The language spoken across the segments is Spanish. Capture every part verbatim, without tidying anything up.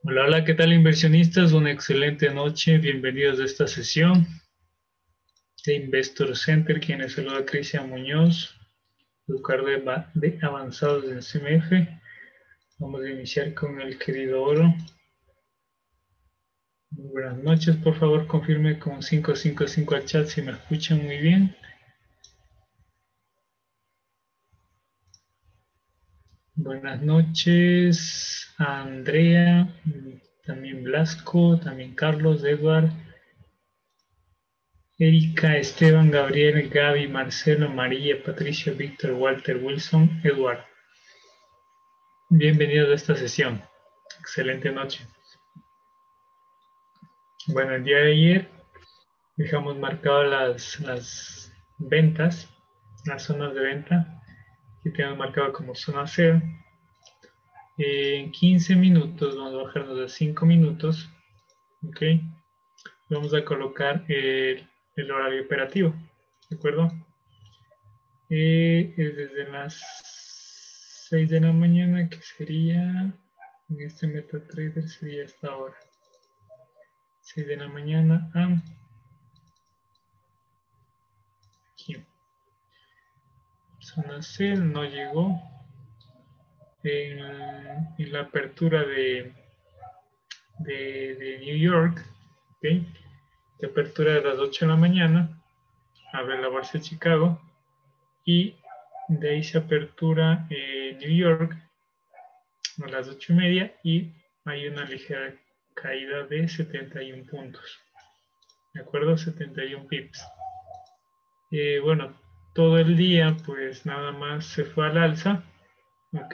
Hola, hola, ¿qué tal inversionistas? Una excelente noche, bienvenidos a esta sesión de Investor Center, quien les saluda Cristian Muñoz, educador de, ba- de avanzados en C M F. Vamos a iniciar con el querido Oro. Muy buenas noches, por favor confirme con cinco cinco cinco al chat si me escuchan muy bien. Buenas noches a Andrea, también Blasco, también Carlos, Edward, Erika, Esteban, Gabriel, Gaby, Marcelo, María, Patricia, Víctor, Walter, Wilson, Eduardo. Bienvenidos a esta sesión. Excelente noche. Bueno, el día de ayer dejamos marcadas las, las ventas, las zonas de venta. Aquí tenemos marcado como zona cero. En quince minutos, vamos a bajarnos a cinco minutos. Ok. Vamos a colocar el, el horario operativo. ¿De acuerdo? Eh, es desde las seis de la mañana, que sería, en este MetaTrader sería esta hora. seis de la mañana a aquí. Zona C no llegó. En, en la apertura de, de, de New York, ¿okay? De apertura de las ocho de la mañana, abre la bolsa de Chicago y de ahí se apertura eh, New York a las ocho y media y hay una ligera caída de setenta y un puntos. ¿De acuerdo? setenta y un pips. Eh, bueno, todo el día pues nada más se fue al alza. ¿Ok?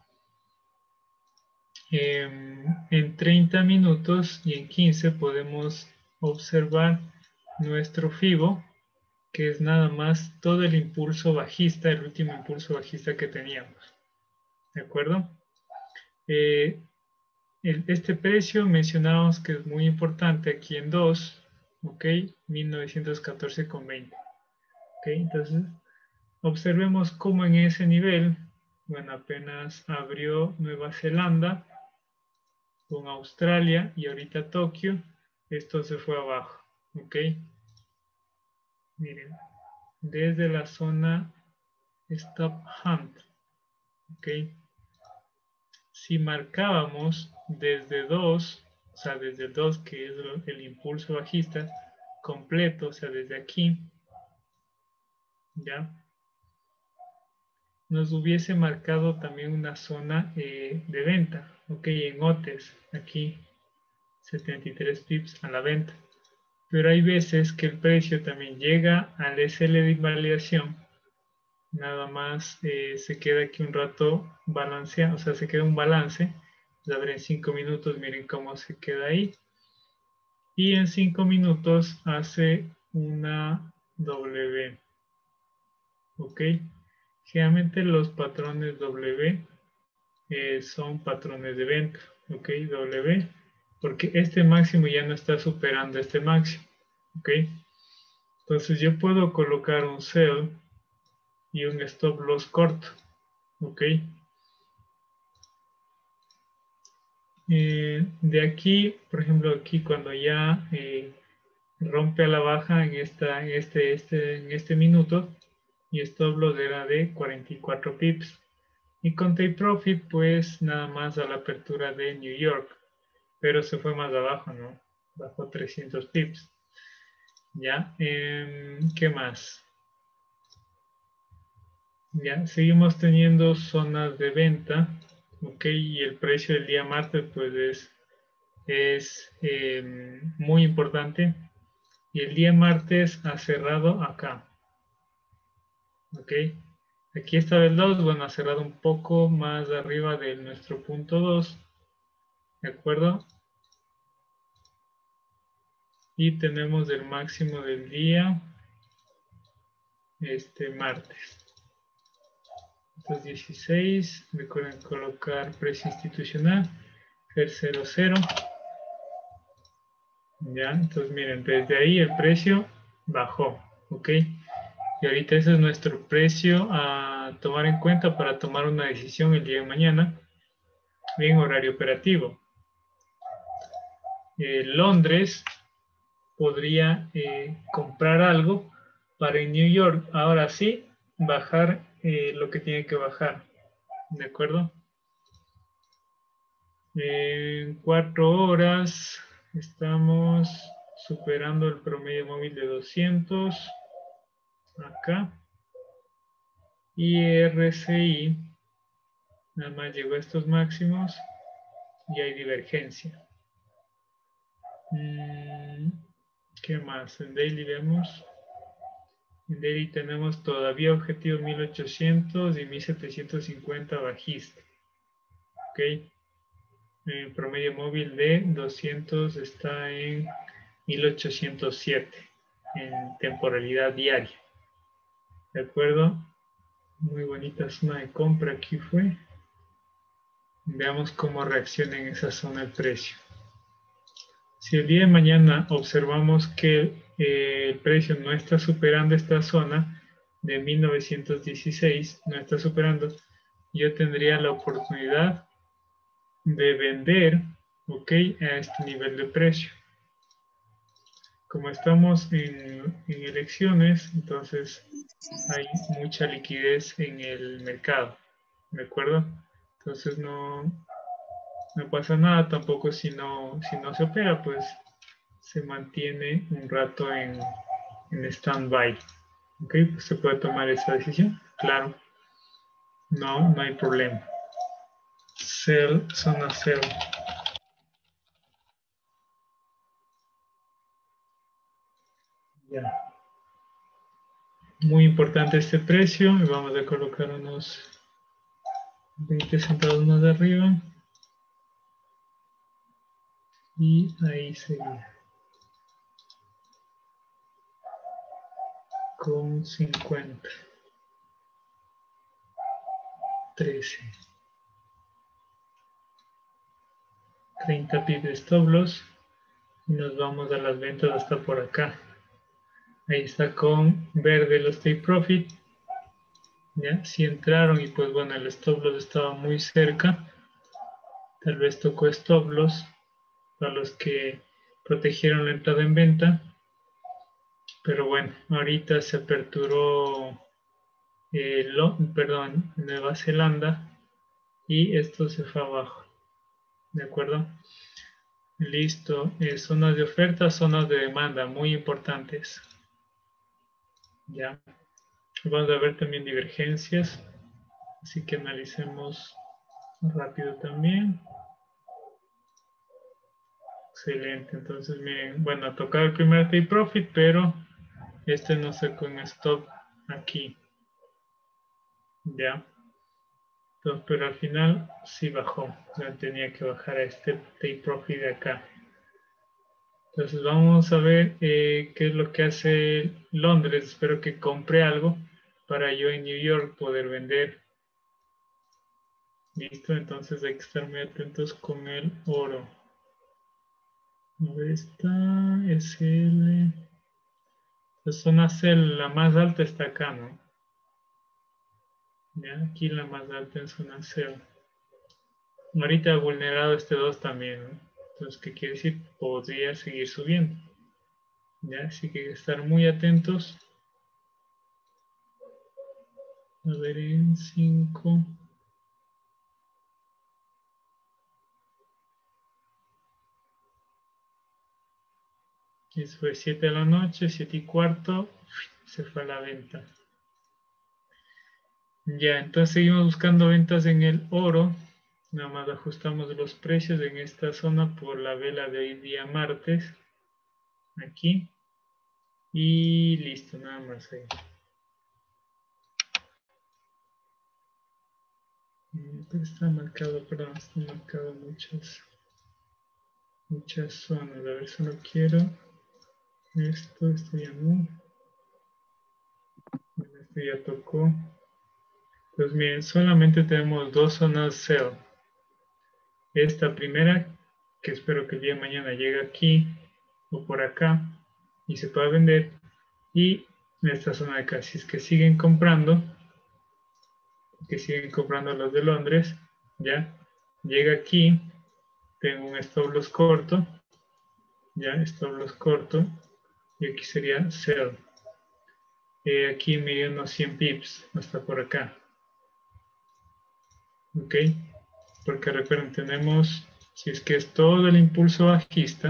Eh, en treinta minutos y en quince podemos observar nuestro FIBO, que es nada más todo el impulso bajista, el último impulso bajista que teníamos. ¿De acuerdo? Eh, el, este precio mencionábamos que es muy importante aquí en dos, ¿ok? mil novecientos catorce con veinte. ¿Ok? Entonces, observemos cómo en ese nivel, bueno, apenas abrió Nueva Zelanda con Australia y ahorita Tokio, esto se fue abajo, ¿ok? Miren, desde la zona Stop Hunt, ¿ok? Si marcábamos desde dos, o sea, desde dos, que es el impulso bajista completo, o sea, desde aquí, ¿ya? Nos hubiese marcado también una zona eh, de venta, ¿ok? En O T E S, aquí, setenta y tres pips a la venta. Pero hay veces que el precio también llega al S L de invalidación, nada más eh, se queda aquí un rato balanceado, o sea, se queda un balance. A ver, en cinco minutos, miren cómo se queda ahí. Y en cinco minutos hace una W. ¿Ok? Generalmente los patrones W eh, son patrones de venta. ¿Ok? W. Porque este máximo ya no está superando este máximo. ¿Ok? Entonces yo puedo colocar un sell y un stop loss corto. ¿Ok? Eh, de aquí, por ejemplo, aquí cuando ya eh, rompe a la baja en, esta, en, este, este, en este minuto, y stop loss era de cuarenta y cuatro pips. Y con take profit, pues nada más a la apertura de New York, pero se fue más abajo, ¿no? Bajo trescientos pips. ¿Ya? Eh, ¿Qué más? Ya, seguimos teniendo zonas de venta, ok, y el precio del día martes pues es, es eh, muy importante, y el día martes ha cerrado acá, ok, aquí está el dos, bueno, ha cerrado un poco más arriba de nuestro punto dos, de acuerdo, y tenemos el máximo del día, este martes. Entonces dieciséis, recuerden colocar precio institucional, el cero cero. Ya, entonces miren, desde ahí el precio bajó, ¿ok? Y ahorita ese es nuestro precio a tomar en cuenta para tomar una decisión el día de mañana en horario operativo. eh, Londres podría eh, comprar algo para en New York, ahora sí, bajar eh, lo que tiene que bajar. ¿De acuerdo? En cuatro horas estamos superando el promedio móvil de doscientos. Acá. Y R S I nada más llegó a estos máximos y hay divergencia. Mm, ¿Qué más? En Daily vemos. En Daily tenemos todavía objetivo mil ochocientos y mil setecientos cincuenta bajista. Ok. El promedio móvil de doscientos está en mil ochocientos siete en temporalidad diaria. ¿De acuerdo? Muy bonita zona de compra aquí fue. Veamos cómo reacciona en esa zona el precio. Si el día de mañana observamos que eh, el precio no está superando esta zona de mil novecientos dieciséis, no está superando, yo tendría la oportunidad de vender, ok, a este nivel de precio. Como estamos en, en elecciones, entonces hay mucha liquidez en el mercado, ¿de acuerdo? Entonces no, no pasa nada, tampoco si no, si no se opera, pues se mantiene un rato en, en stand-by. ¿Ok? Pues se puede tomar esa decisión, claro, no, no hay problema. Sell, zona sell. Ya. Muy importante este precio, vamos a colocar unos veinte centavos más de arriba. Y ahí sería. Con cincuenta. trece. treinta pips de stop loss. Y nos vamos a las ventas hasta por acá. Ahí está con verde los take profit. ¿Ya? Si entraron y pues bueno, el stop loss estaba muy cerca. Tal vez tocó stop loss para los que protegieron la entrada en venta. Pero bueno, ahorita se aperturó eh, lo, perdón, Nueva Zelanda y esto se fue abajo. ¿De acuerdo? Listo. Eh, zonas de oferta, zonas de demanda, muy importantes. Ya. Vamos a ver también divergencias. Así que analicemos rápido también. Excelente. Entonces, miren, bueno, tocar el primer take profit, pero este no sacó un stop aquí. Ya. Entonces, pero al final sí bajó. Ya tenía que bajar a este take profit de acá. Entonces vamos a ver eh, qué es lo que hace Londres. Espero que compre algo para yo en New York poder vender. Listo, entonces hay que estar muy atentos con el oro. A ver, esta es el... La zona C, la más alta está acá, ¿no? Ya, aquí la más alta en zona C. Ahorita ha vulnerado este dos también, ¿no? Entonces, ¿qué quiere decir? Podría seguir subiendo. Ya, así que hay que estar muy atentos. A ver, en cinco. Eso fue siete de la noche, siete y cuarto, se fue a la venta. Ya, entonces seguimos buscando ventas en el oro. Nada más ajustamos los precios en esta zona por la vela de hoy día martes. Aquí. Y listo, nada más ahí. Pero está marcado, perdón, está marcado muchas, muchas zonas. A ver, solo quiero esto, esto ya no. Esto ya tocó. Pues miren, solamente tenemos dos zonas sell. Esta primera, que espero que el día de mañana llegue aquí o por acá y se pueda vender. Y esta zona de acá, si es que siguen comprando, que siguen comprando los de Londres, ya llega aquí, tengo un stop loss corto, Ya, stop loss corto. Y aquí sería sell. Eh, aquí me dio unos cien pips, hasta por acá. Ok, porque recuerden, tenemos, si es que es todo el impulso bajista,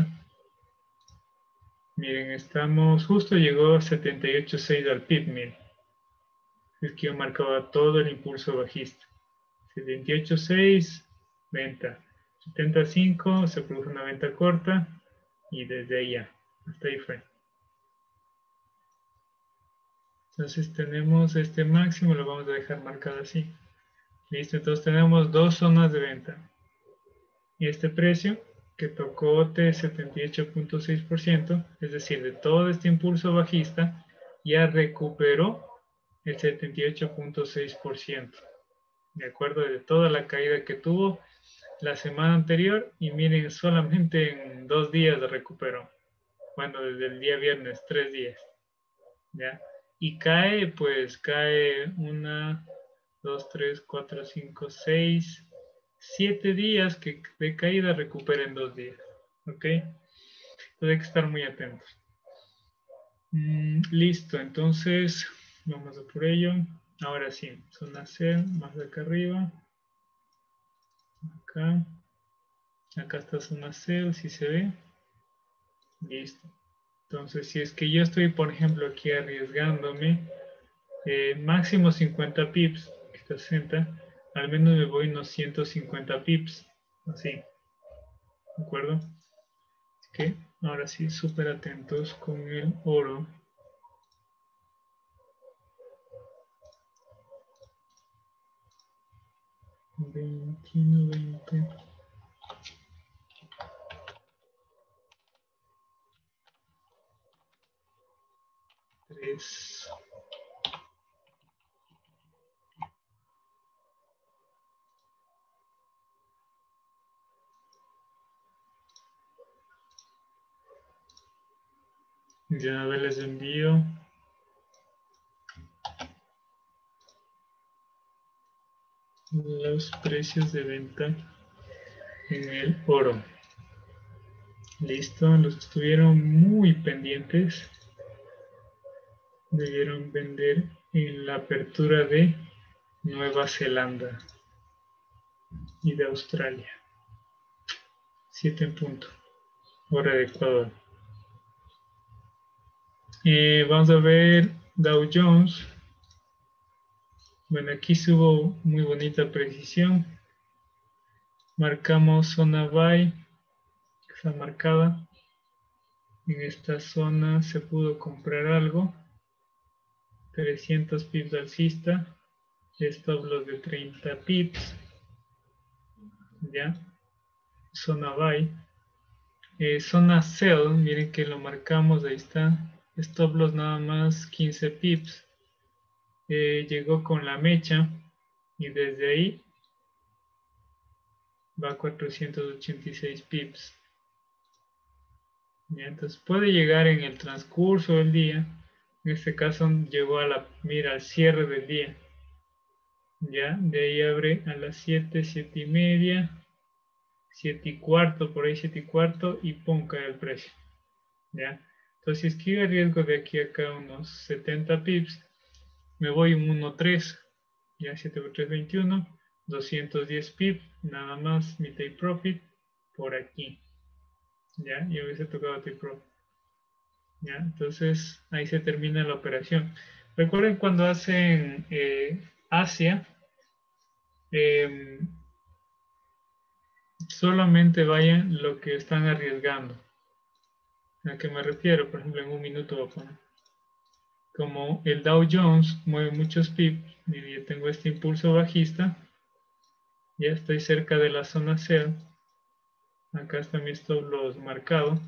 miren, estamos, justo llegó a setenta y ocho punto seis al pip, miren. Es que yo marcaba todo el impulso bajista. setenta y ocho punto seis, venta. setenta y cinco, se produjo una venta corta, y desde ahí ya, hasta ahí fue. Entonces tenemos este máximo, lo vamos a dejar marcado así. Listo, entonces tenemos dos zonas de venta. Y este precio que tocó de setenta y ocho punto seis por ciento, es decir, de todo este impulso bajista, ya recuperó el setenta y ocho punto seis por ciento. De acuerdo, de toda la caída que tuvo la semana anterior, y miren, solamente en dos días recuperó. Bueno, desde el día viernes, tres días. ¿Ya? Y cae, pues cae una, dos, tres, cuatro, cinco, seis, siete días que de caída recupera en dos días. ¿Ok? Entonces hay que estar muy atentos. Mm, listo, entonces vamos a por ello. Ahora sí, zona C, más de acá arriba. Acá. Acá está zona C, si se ve. Listo. Entonces, si es que yo estoy, por ejemplo, aquí arriesgándome, eh, máximo cincuenta pips, aquí está sesenta, al menos me voy unos ciento cincuenta pips, así, ¿de acuerdo? Así que ahora sí, súper atentos con el oro. veintiuno, veinte. tres. Ya a ver, les envío. Los precios de venta en el oro. Listo, los que estuvieron muy pendientes debieron vender en la apertura de Nueva Zelanda y de Australia. siete en punto, hora de Ecuador. Eh, vamos a ver Dow Jones. Bueno, aquí subo muy bonita precisión. Marcamos zona buy, que está marcada. En esta zona se pudo comprar algo. trescientos pips alcista. Stop loss de treinta pips. Ya. Zona buy. Eh, zona sell, miren que lo marcamos, ahí está. Stop loss nada más quince pips. Eh, llegó con la mecha y desde ahí va a cuatrocientos ochenta y seis pips. ¿Ya? Entonces puede llegar en el transcurso del día. En este caso llegó a la mira al cierre del día. Ya, de ahí abre a las siete, siete y media, siete y cuarto, por ahí siete y cuarto, y pum, cae el precio. ¿Ya? Entonces, si es que yo arriesgo de aquí a acá unos setenta pips, me voy un uno tres, ya siete por tres, veintiuno, doscientos diez pips, nada más mi take profit por aquí. ¿Ya? Y hubiese tocado take profit. ¿Ya? Entonces, ahí se termina la operación. Recuerden cuando hacen eh, Asia, eh, solamente vayan lo que están arriesgando. ¿A qué me refiero? Por ejemplo, en un minuto voy a poner. Como el Dow Jones mueve muchos pips, y yo tengo este impulso bajista, ya estoy cerca de la zona sell. Acá está mi stop loss marcado.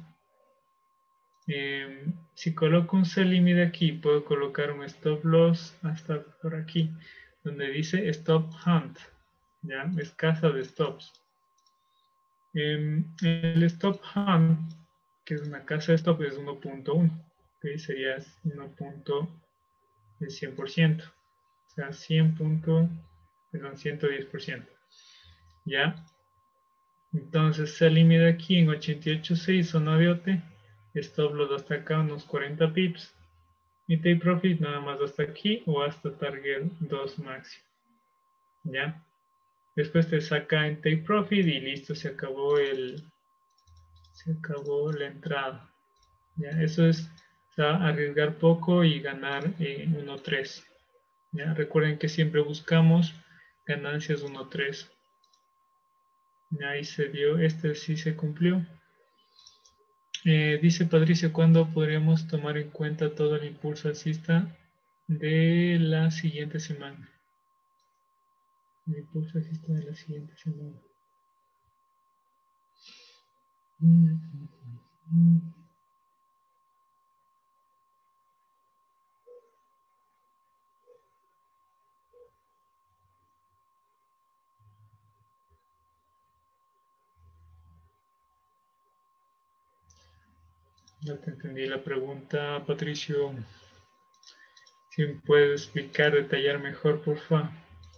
Eh, si coloco un sell limit aquí, puedo colocar un stop loss hasta por aquí, donde dice stop hunt. Ya, es casa de stops. Eh, el stop hunt, que es una casa de stop, es uno punto uno. ¿Okay? Sería uno del cien por ciento. O sea, cien punto, perdón, ciento diez por ciento. ¿Ya? Entonces se limita aquí en ochenta y ocho punto seis, zona de O T, stop loss hasta acá unos cuarenta pips, y take profit nada más hasta aquí o hasta target dos máximo, ¿ya? Después te saca en take profit y listo, se acabó el, se acabó la entrada, ¿ya? Eso es, o sea, arriesgar poco y ganar eh, uno tres, ¿ya? Recuerden que siempre buscamos ganancias uno tres. Ahí se dio, este sí se cumplió. Eh, dice Patricio, ¿cuándo podríamos tomar en cuenta todo el impulso alcista de la siguiente semana? El impulso alcista de la siguiente semana. Mm, mm, mm. Ya te entendí la pregunta, Patricio. Si me puedes explicar, detallar mejor, por favor.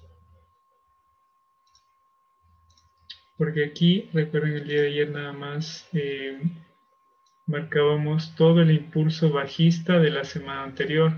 Porque aquí, recuerden, el día de ayer nada más eh, marcábamos todo el impulso bajista de la semana anterior.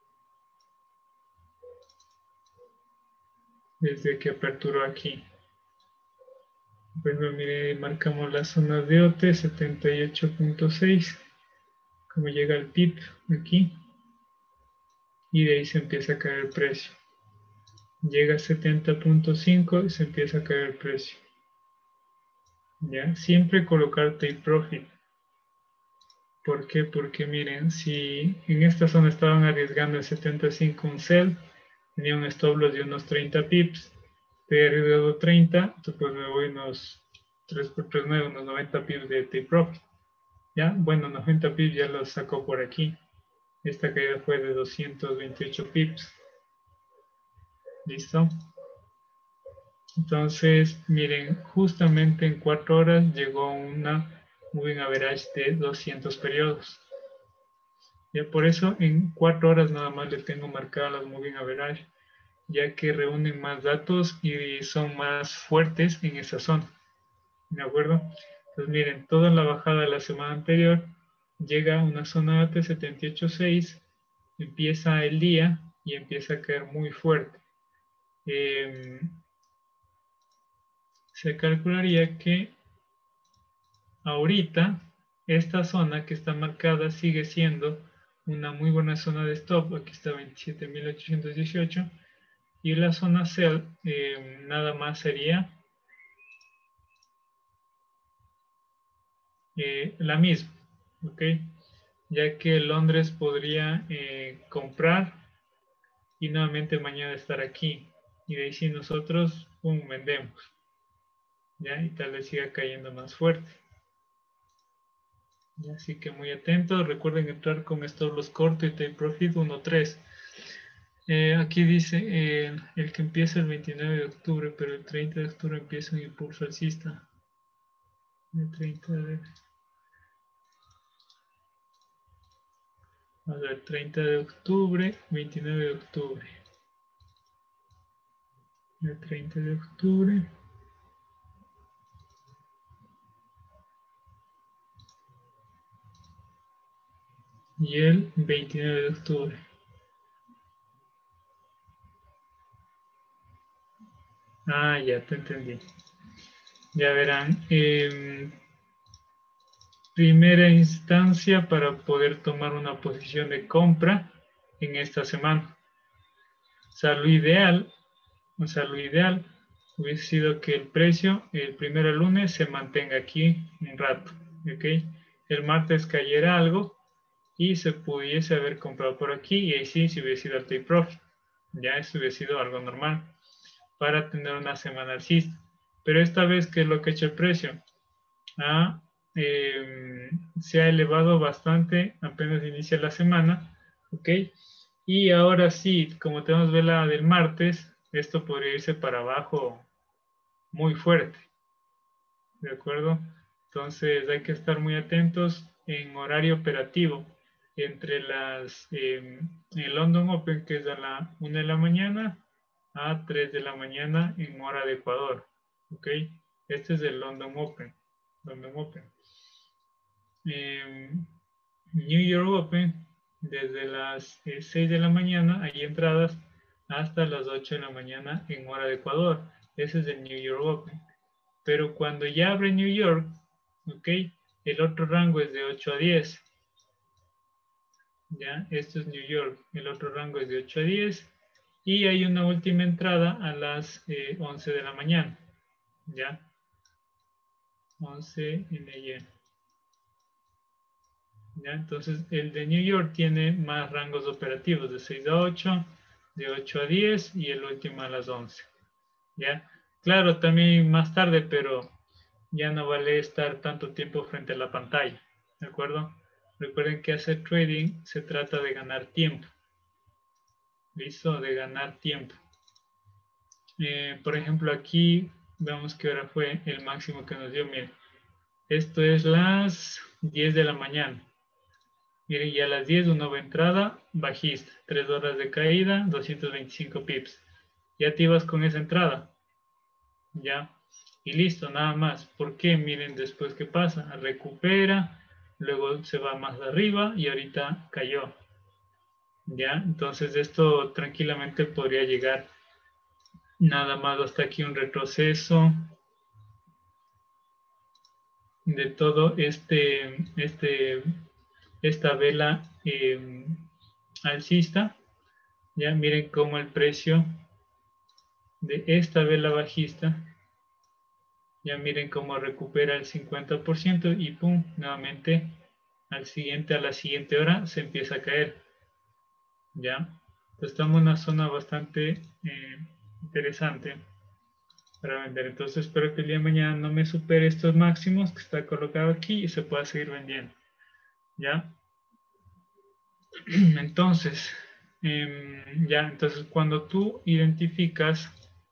Desde que aperturó aquí. Bueno, mire, marcamos la zona de O T, setenta y ocho punto seis. Como llega el P I B aquí. Y de ahí se empieza a caer el precio. Llega a setenta punto cinco y se empieza a caer el precio. ¿Ya? Siempre colocar take profit. ¿Por qué? Porque miren, si en esta zona estaban arriesgando el setenta y cinco un sell, tenía un stop loss de unos treinta pips, he arriesgado treinta, entonces pues me voy unos tres por tres, nueve, unos noventa pips de take profit. ¿Ya? Bueno, noventa pips ya los sacó por aquí. Esta caída fue de doscientos veintiocho pips. ¿Listo? Entonces, miren, justamente en cuatro horas llegó una moving average de doscientos periodos. Ya por eso en cuatro horas nada más les tengo marcadas las moving average, ya que reúnen más datos y son más fuertes en esa zona. ¿De acuerdo? Entonces miren, toda la bajada de la semana anterior llega a una zona de setenta y ocho punto seis, empieza el día y empieza a caer muy fuerte. Eh, se calcularía que ahorita esta zona que está marcada sigue siendo una muy buena zona de stop. Aquí está veintisiete mil ochocientos dieciocho y la zona sell eh, nada más sería eh, la misma, ¿ok? Ya que Londres podría eh, comprar y nuevamente mañana estar aquí. Y de ahí si nosotros, pum, vendemos. ¿Ya? Y tal vez siga cayendo más fuerte. ¿Ya? Así que muy atentos. Recuerden entrar con stop loss corto y take profit uno tres. Eh, aquí dice eh, el que empieza el veintinueve de octubre, pero el treinta de octubre empieza un impulso alcista. El treinta de... A ver, treinta de octubre, veintinueve de octubre. El treinta de octubre. Y el veintinueve de octubre. Ah, ya te entendí. Ya verán. Eh, primera instancia para poder tomar una posición de compra en esta semana. O sea, lo ideal, o sea, lo ideal hubiese sido que el precio el primero lunes se mantenga aquí un rato, ¿ok? El martes cayera algo y se pudiese haber comprado por aquí y ahí sí se hubiese sido el take profit. Ya eso hubiese sido algo normal para tener una semana alcista. Pero esta vez, ¿qué es lo que ha hecho el precio? Ah, eh, se ha elevado bastante apenas inicia la semana, ¿ok? Y ahora sí, como tenemos vela del martes, esto podría irse para abajo muy fuerte, ¿de acuerdo? Entonces hay que estar muy atentos en horario operativo entre las, eh, el London Open, que es a la una de la mañana a tres de la mañana en hora de Ecuador, ¿ok? Este es el London Open. London Open. Eh, New York Open, desde las eh, seis de la mañana hay entradas hasta las ocho de la mañana en hora de Ecuador. Ese es el New York Open. Pero cuando ya abre New York, ok, el otro rango es de ocho a diez. Ya, esto es New York. El otro rango es de ocho a diez. Y hay una última entrada a las eh, once de la mañana. Ya, once en ella. ¿Ya? Entonces, el de New York tiene más rangos operativos, de seis a ocho, de ocho a diez y el último a las once. ¿Ya? Claro, también más tarde, pero ya no vale estar tanto tiempo frente a la pantalla. ¿De acuerdo? Recuerden que hacer trading se trata de ganar tiempo. ¿Listo? De ganar tiempo. Eh, por ejemplo, aquí vemos que ahora fue el máximo que nos dio. Miren, esto es las diez de la mañana. Miren, y a las diez una nueva entrada bajista, tres horas de caída, doscientos veinticinco pips. Ya activas con esa entrada. Ya. Y listo, nada más. ¿Por qué? Miren después qué pasa. Recupera, luego se va más arriba y ahorita cayó. Ya. Entonces esto tranquilamente podría llegar nada más hasta aquí un retroceso de todo este, este, esta vela eh, alcista. Ya miren cómo el precio de esta vela bajista, ya miren cómo recupera el cincuenta por ciento y pum, nuevamente al siguiente, a la siguiente hora se empieza a caer. Ya, entonces estamos en una zona bastante eh, interesante para vender. Entonces espero que el día de mañana no me supere estos máximos que está colocado aquí y se pueda seguir vendiendo. Ya, entonces, eh, ya, entonces cuando tú identificas,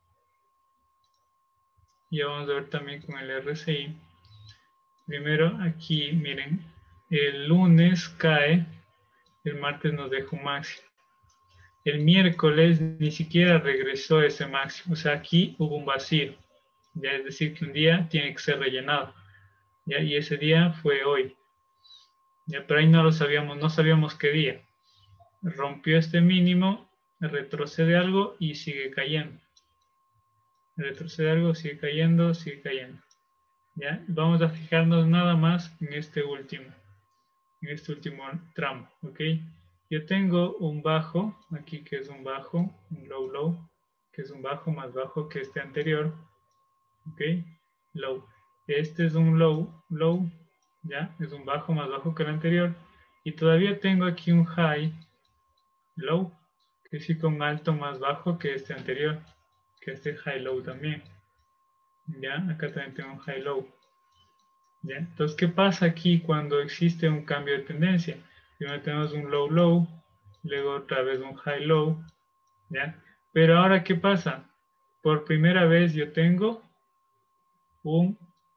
ya vamos a ver también con el R S I. Primero aquí, miren, el lunes cae, el martes nos deja un máximo. El miércoles ni siquiera regresó ese máximo, o sea, aquí hubo un vacío. Ya es decir, que un día tiene que ser rellenado. ¿Ya? Y ese día fue hoy. ¿Ya? Pero ahí no lo sabíamos, no sabíamos qué día. Rompió este mínimo, retrocede algo y sigue cayendo. Retrocede algo, sigue cayendo, sigue cayendo. ¿Ya? Vamos a fijarnos nada más en este último, en este último tramo, ¿ok? Yo tengo un bajo, aquí que es un bajo, un low low, que es un bajo más bajo que este anterior, ¿ok? Low. Este es un low, low, ¿ya? Es un bajo más bajo que el anterior. Y todavía tengo aquí un high, low, que sí con alto más bajo que este anterior, que este high low también. ¿Ya? Acá también tengo un high low. ¿Ya? Entonces, ¿qué pasa aquí cuando existe un cambio de tendencia? Primero tenemos un low low, luego otra vez un high low, ¿ya? Pero ahora, ¿qué pasa? Por primera vez yo tengo un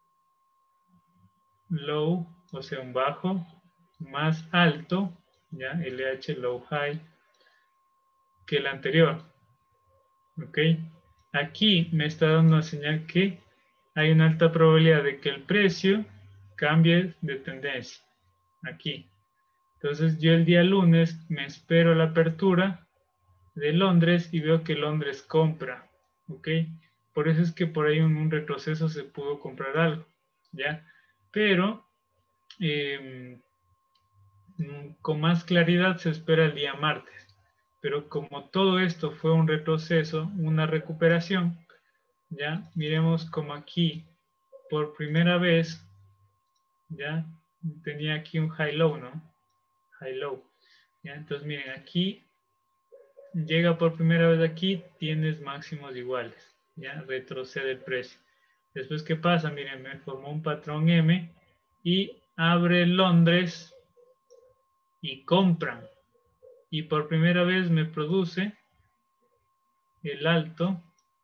low, o sea, un bajo más alto, ¿ya? L H low high, que el anterior, ¿ok? Aquí me está dando una señal que hay una alta probabilidad de que el precio cambie de tendencia, aquí. Entonces yo el día lunes me espero la apertura de Londres y veo que Londres compra, ¿ok? Por eso es que por ahí en un retroceso se pudo comprar algo, ¿ya? Pero eh, con más claridad se espera el día martes. Pero como todo esto fue un retroceso, una recuperación, ¿ya? Miremos como aquí, por primera vez, ¿ya? Tenía aquí un high-low, ¿no? High-low. ¿Ya? Entonces miren, aquí llega por primera vez aquí, tienes máximos iguales, ya retrocede el precio. Después, ¿qué pasa? Miren, me formó un patrón M y abre Londres y compran. Y por primera vez me produce el alto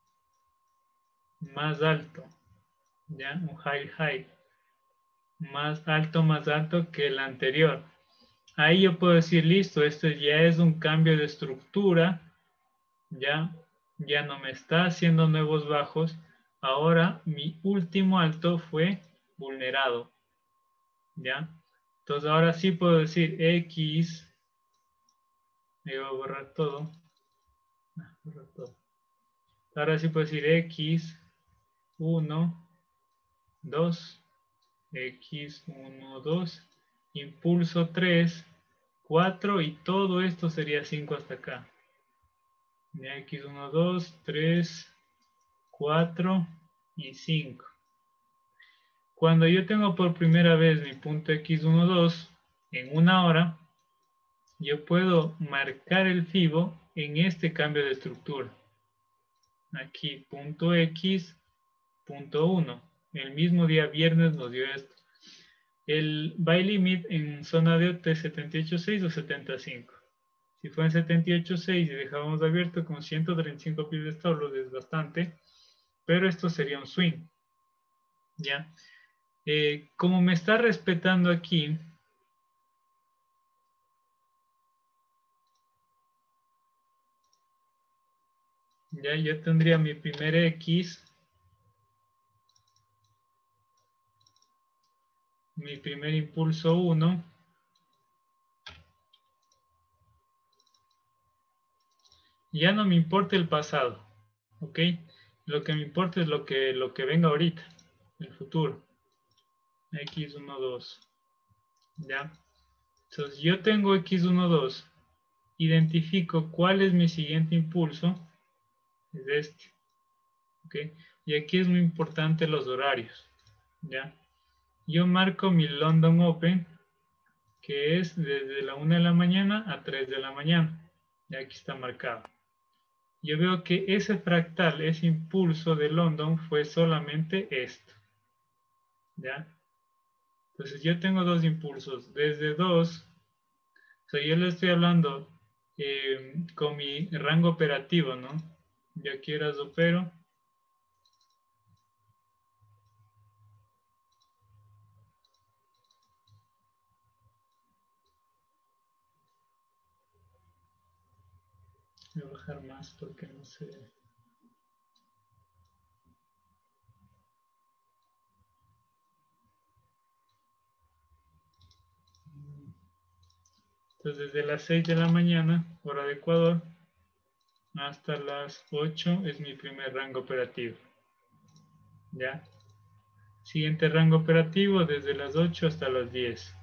más alto, ya un high high, más alto más alto que el anterior. Ahí yo puedo decir, listo, esto ya es un cambio de estructura, ya, ya no me está haciendo nuevos bajos, ahora mi último alto fue vulnerado, ¿ya? Entonces ahora sí puedo decir X, me voy a borrar todo, ah, borrar todo. Ahora sí puedo decir X, uno, dos, X, uno, dos, impulso tres, cuatro y todo esto sería cinco hasta acá. X uno, dos, tres, cuatro y cinco. Cuando yo tengo por primera vez mi punto X uno, dos en una hora, yo puedo marcar el FIBO en este cambio de estructura. Aquí, punto X, punto uno. El mismo día viernes nos dio esto. El buy limit en zona de O T setenta y ocho punto seis o setenta y cinco. Si fue en setenta y ocho punto seis y dejábamos abierto con ciento treinta y cinco pips de stop loss, es bastante, pero esto sería un swing. ¿Ya? Eh, como me está respetando aquí, ya yo tendría mi primer X, mi primer impulso uno, ya no me importa el pasado, ¿ok? Lo que me importa es lo que, lo que venga ahorita, el futuro. X uno, dos, ¿ya? Entonces yo tengo X uno, dos, identifico cuál es mi siguiente impulso, es este, ¿ok? Y aquí es muy importante los horarios, ¿ya? Yo marco mi London Open, que es desde la una de la mañana a tres de la mañana. Y aquí está marcado. Yo veo que ese fractal, ese impulso de London fue solamente esto. ¿Ya? Entonces yo tengo dos impulsos. Desde dos, o sea, yo le estoy hablando eh, con mi rango operativo, ¿no? Yo aquí era opero. Voy a bajar más porque no sé. Entonces desde las seis de la mañana, hora de Ecuador, hasta las ocho es mi primer rango operativo. ¿Ya? Siguiente rango operativo desde las ocho hasta las diez.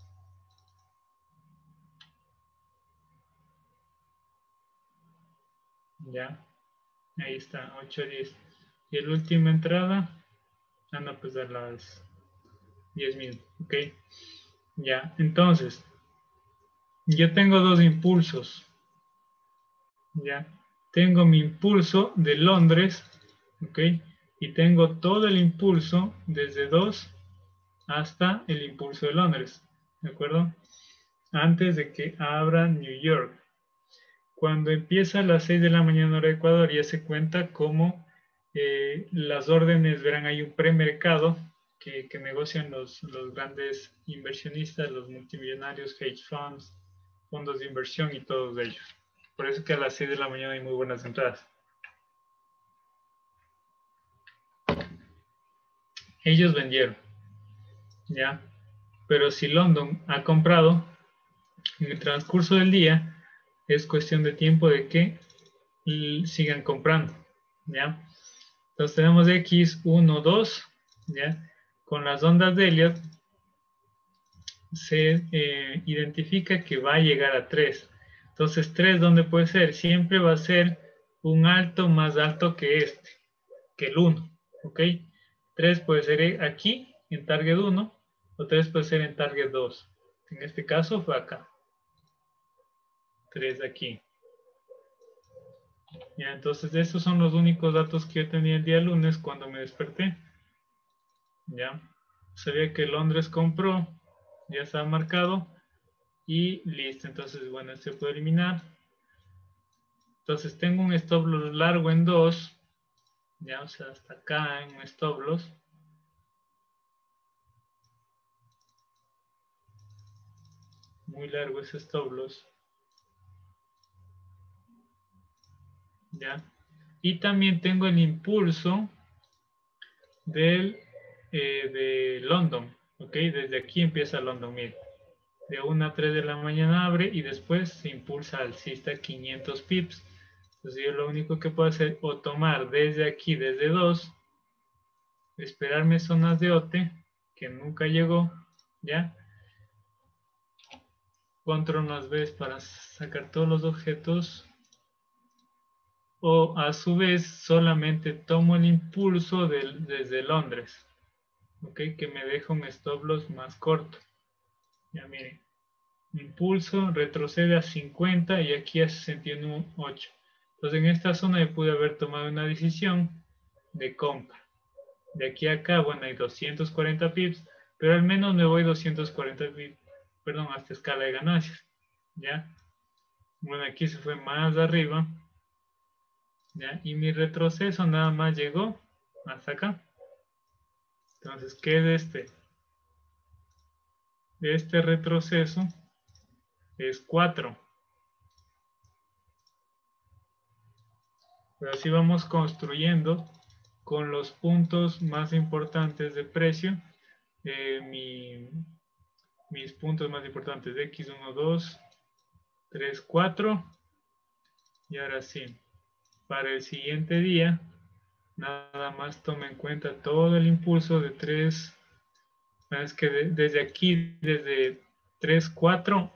¿Ya? Ahí está, ocho a diez. Y la última entrada, ah, no, pues a las diez mil. Ok. Ya, entonces, yo tengo dos impulsos. ¿Ya? Tengo mi impulso de Londres, ¿ok? Y tengo todo el impulso desde dos hasta el impulso de Londres, ¿de acuerdo? Antes de que abra New York. Cuando empieza a las seis de la mañana hora de Ecuador, ya se cuenta como eh, las órdenes, verán, hay un premercado que, que negocian los, los grandes inversionistas, los multimillonarios, hedge funds, fondos de inversión y todos ellos. Por eso que a las seis de la mañana hay muy buenas entradas. Ellos vendieron, ¿ya? Pero si London ha comprado, en el transcurso del día, es cuestión de tiempo de que sigan comprando, ¿ya? Entonces tenemos X uno, dos, ¿ya? Con las ondas de Elliot se eh, identifica que va a llegar a tres. Entonces tres, ¿dónde puede ser? Siempre va a ser un alto más alto que este, que el uno, ¿ok? tres puede ser aquí, en target uno, o tres puede ser en target dos. En este caso fue acá. tres aquí. Ya, entonces esos son los únicos datos que yo tenía el día lunes cuando me desperté. Ya, sabía que Londres compró, ya estaba marcado y listo. Entonces, bueno, se puede eliminar. Entonces tengo un stop loss largo en dos, ya, o sea, hasta acá en un stop loss. Muy largo ese stop loss. Ya. Y también tengo el impulso del, eh, de London, ¿ok? Desde aquí empieza London Mid. De una a tres de la mañana abre y después se impulsa alcista quinientos pips. Entonces yo lo único que puedo hacer o tomar desde aquí, desde dos, esperarme zonas de O T E, que nunca llegó, ¿ya? Control más B para sacar todos los objetos. O a su vez solamente tomo el impulso del, desde Londres, ¿ok? Que me deja un stop loss más corto. Ya miren, impulso retrocede a cincuenta y aquí a sesenta y uno punto ocho. Entonces en esta zona yo pude haber tomado una decisión de compra. De aquí a acá, bueno, hay doscientos cuarenta pips, pero al menos me voy doscientos cuarenta pips, perdón, hasta escala de ganancias, ¿ya? Bueno, aquí se fue más arriba, ¿ya? Y mi retroceso nada más llegó hasta acá. Entonces, ¿qué es este? Este retroceso es cuatro. Pero así vamos construyendo con los puntos más importantes de precio. Eh, mi, mis puntos más importantes de X uno, dos, tres, cuatro. Y ahora sí, para el siguiente día, nada más toma en cuenta todo el impulso de tres. Es que de, desde aquí, desde tres, cuatro,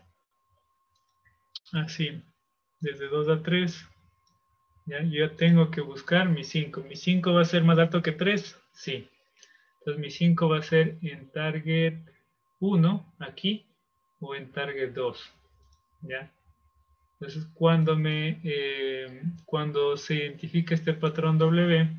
así, desde dos a tres, ya, yo tengo que buscar mi cinco. ¿Mi cinco va a ser más alto que tres? Sí. Entonces mi cinco va a ser en target uno, aquí, o en target dos, ¿ya? Entonces cuando, me, eh, cuando se identifica este patrón W,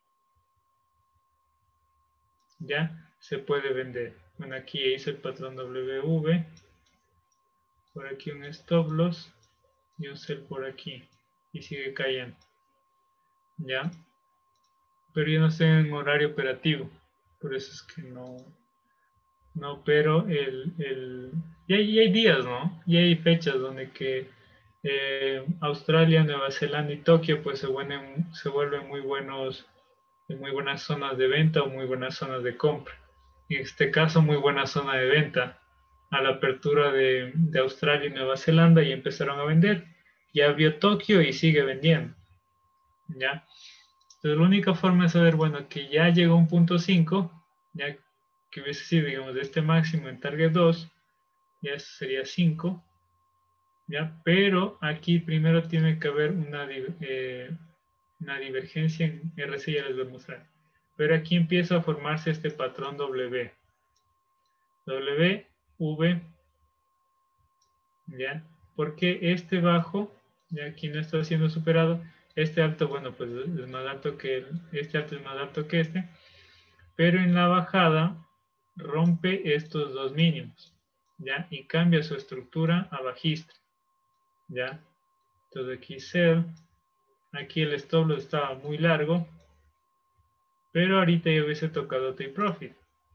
ya, se puede vender. Bueno, aquí hice el patrón W V, por aquí un stop loss, y un sell por aquí, y sigue cayendo, ¿ya? Pero yo no estoy en horario operativo, por eso es que no, no, pero el, el y, hay, y hay días, ¿no? Y hay fechas donde que eh, Australia, Nueva Zelanda y Tokio pues se vuelven, se vuelven muy buenos, muy buenas zonas de venta o muy buenas zonas de compra. En este caso, muy buena zona de venta a la apertura de, de Australia y Nueva Zelanda y empezaron a vender. Ya vio Tokio y sigue vendiendo, ¿ya? Entonces, la única forma de saber, bueno, que ya llegó a un punto cinco, ya que hubiese sido, digamos, de este máximo en target dos, ya eso sería cinco, ¿ya? Pero aquí primero tiene que haber una, eh, una divergencia en R S I, ya les voy a mostrar. Pero aquí empieza a formarse este patrón W. W, V, ¿ya? Porque este bajo, ya aquí no está siendo superado, este alto, bueno, pues es más alto que el, este alto es más alto que este, pero en la bajada rompe estos dos mínimos, ¿ya? Y cambia su estructura a bajista, ¿ya? Entonces aquí sell, aquí el stop loss estaba muy largo, pero ahorita ya hubiese tocado take profit,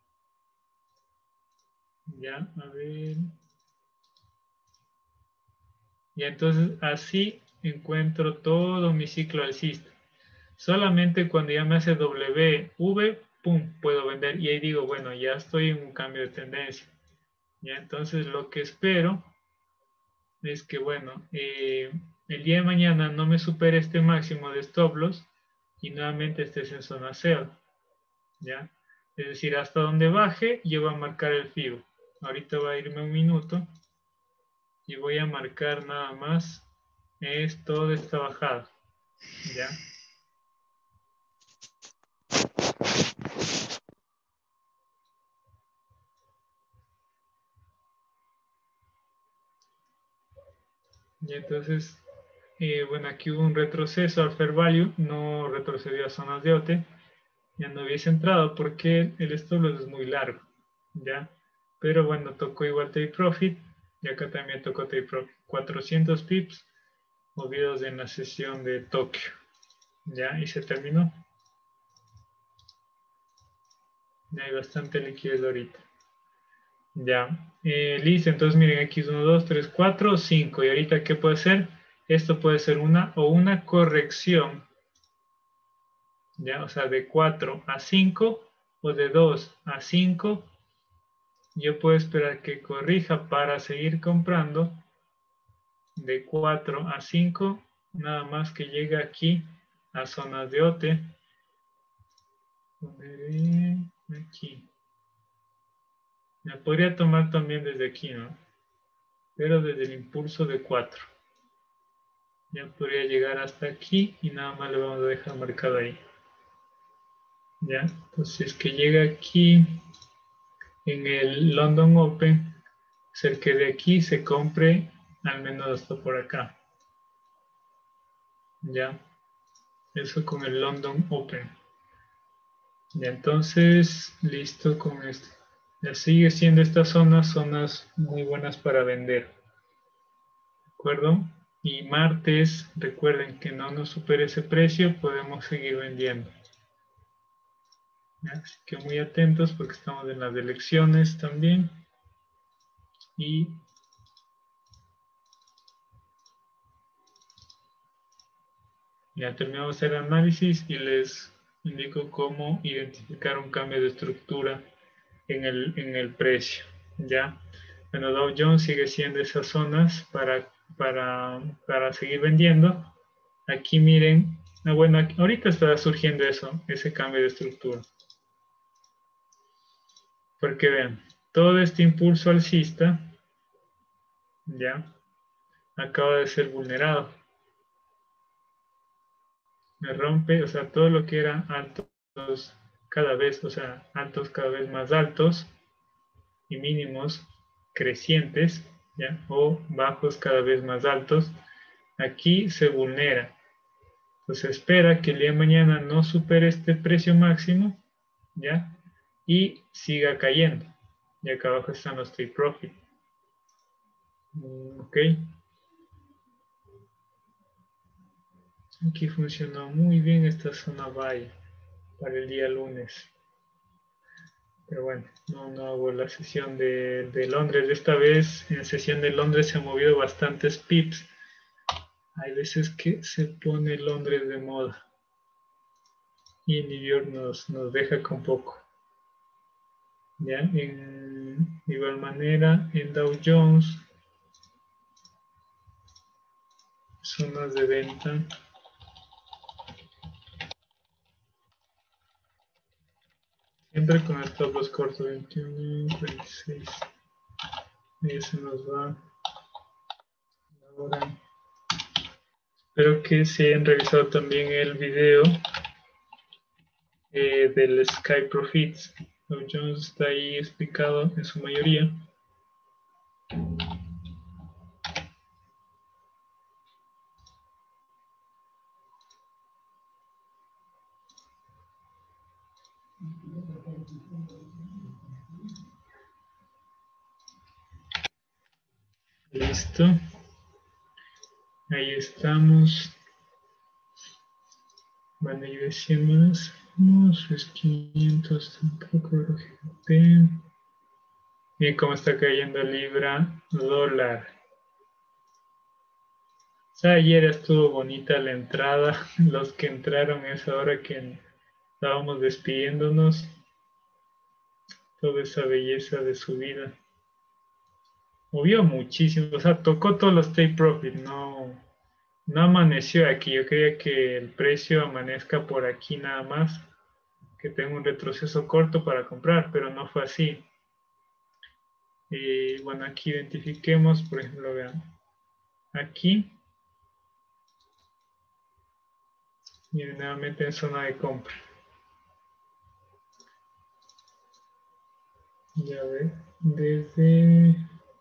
¿ya? A ver. Y entonces así encuentro todo mi ciclo alcista. Solamente cuando ya me hace W, V, pum, puedo vender. Y ahí digo, bueno, ya estoy en un cambio de tendencia. Ya, entonces lo que espero es que, bueno, eh, el día de mañana no me supere este máximo de stop loss y nuevamente estés en zona sell. ¿Ya? Es decir, hasta donde baje, yo voy a marcar el FIBO. Ahorita va a irme un minuto y voy a marcar nada más es toda esta bajada. ¿Ya? Y entonces, eh, bueno, aquí hubo un retroceso al fair value, no retrocedió a zonas de O T E, ya no hubiese entrado porque el stop loss es muy largo, ¿ya? Pero bueno, tocó igual take profit, y acá también tocó take profit, cuatrocientos pips movidos en la sesión de Tokio, ¿ya? Y se terminó. Ya hay bastante liquidez ahorita. Ya, eh, listo, entonces miren, X uno, dos, tres, cuatro, cinco. Y ahorita, ¿qué puede ser? Esto puede ser una o una corrección ¿ya? O sea, de cuatro a cinco o de dos a cinco, yo puedo esperar que corrija para seguir comprando de cuatro a cinco, nada más que llegue aquí a zonas de O T E. Poneré aquí. Me podría tomar también desde aquí, ¿no? Pero desde el impulso de cuatro. Ya podría llegar hasta aquí y nada más le vamos a dejar marcado ahí. Ya, entonces que llega aquí en el London Open, cerca de aquí se compre al menos hasta por acá. Ya, eso con el London Open. Ya, entonces, listo con esto. Ya sigue siendo estas zonas, zonas muy buenas para vender. ¿De acuerdo? Y martes, recuerden que no nos supere ese precio, podemos seguir vendiendo. ¿Ya? Así que muy atentos porque estamos en las elecciones también. Y ya terminamos el análisis y les indico cómo identificar un cambio de estructura en el, en el precio. ¿Ya? Bueno, Dow Jones sigue siendo esas zonas para, para, para seguir vendiendo. Aquí miren, ah, bueno, aquí, ahorita está surgiendo eso, ese cambio de estructura. Porque vean, todo este impulso alcista, ya, acaba de ser vulnerado. Me rompe, o sea, todo lo que era altos cada vez, o sea, altos cada vez más altos y mínimos crecientes, ¿ya? O bajos cada vez más altos, aquí se vulnera. Entonces espera que el día de mañana no supere este precio máximo, ¿ya? Y siga cayendo. Y acá abajo están los take profit. Ok. Aquí funcionó muy bien esta zona buy para el día lunes. Pero bueno, no, no hago la sesión de, de Londres. Esta vez en sesión de Londres se han movido bastantes pips. Hay veces que se pone Londres de moda. Y New York nos, nos deja con poco. ¿Ya? En de igual manera, en Dow Jones, zonas de venta. Siempre con stop loss corto, veintiuno, cuarenta y seis. Ahí se nos va. Ahora. Espero que se hayan revisado también el video eh, del Sky Profits. Dow Jones está ahí explicado en su mayoría. Listo. Ahí estamos. Bueno, y decimos, no, sus quinientos tampoco, G P. Y cómo está cayendo libra, dólar. O sea, ayer estuvo bonita la entrada. Los que entraron es ahora que estábamos despidiéndonos. Toda esa belleza de su vida. Movió muchísimo. O sea, tocó todos los take profit. No, no amaneció aquí. Yo creía que el precio amanezca por aquí nada más. Que tenga un retroceso corto para comprar, pero no fue así. Y bueno, aquí identifiquemos, por ejemplo, vean. Aquí. Y nuevamente en zona de compra. Ya ve, desde...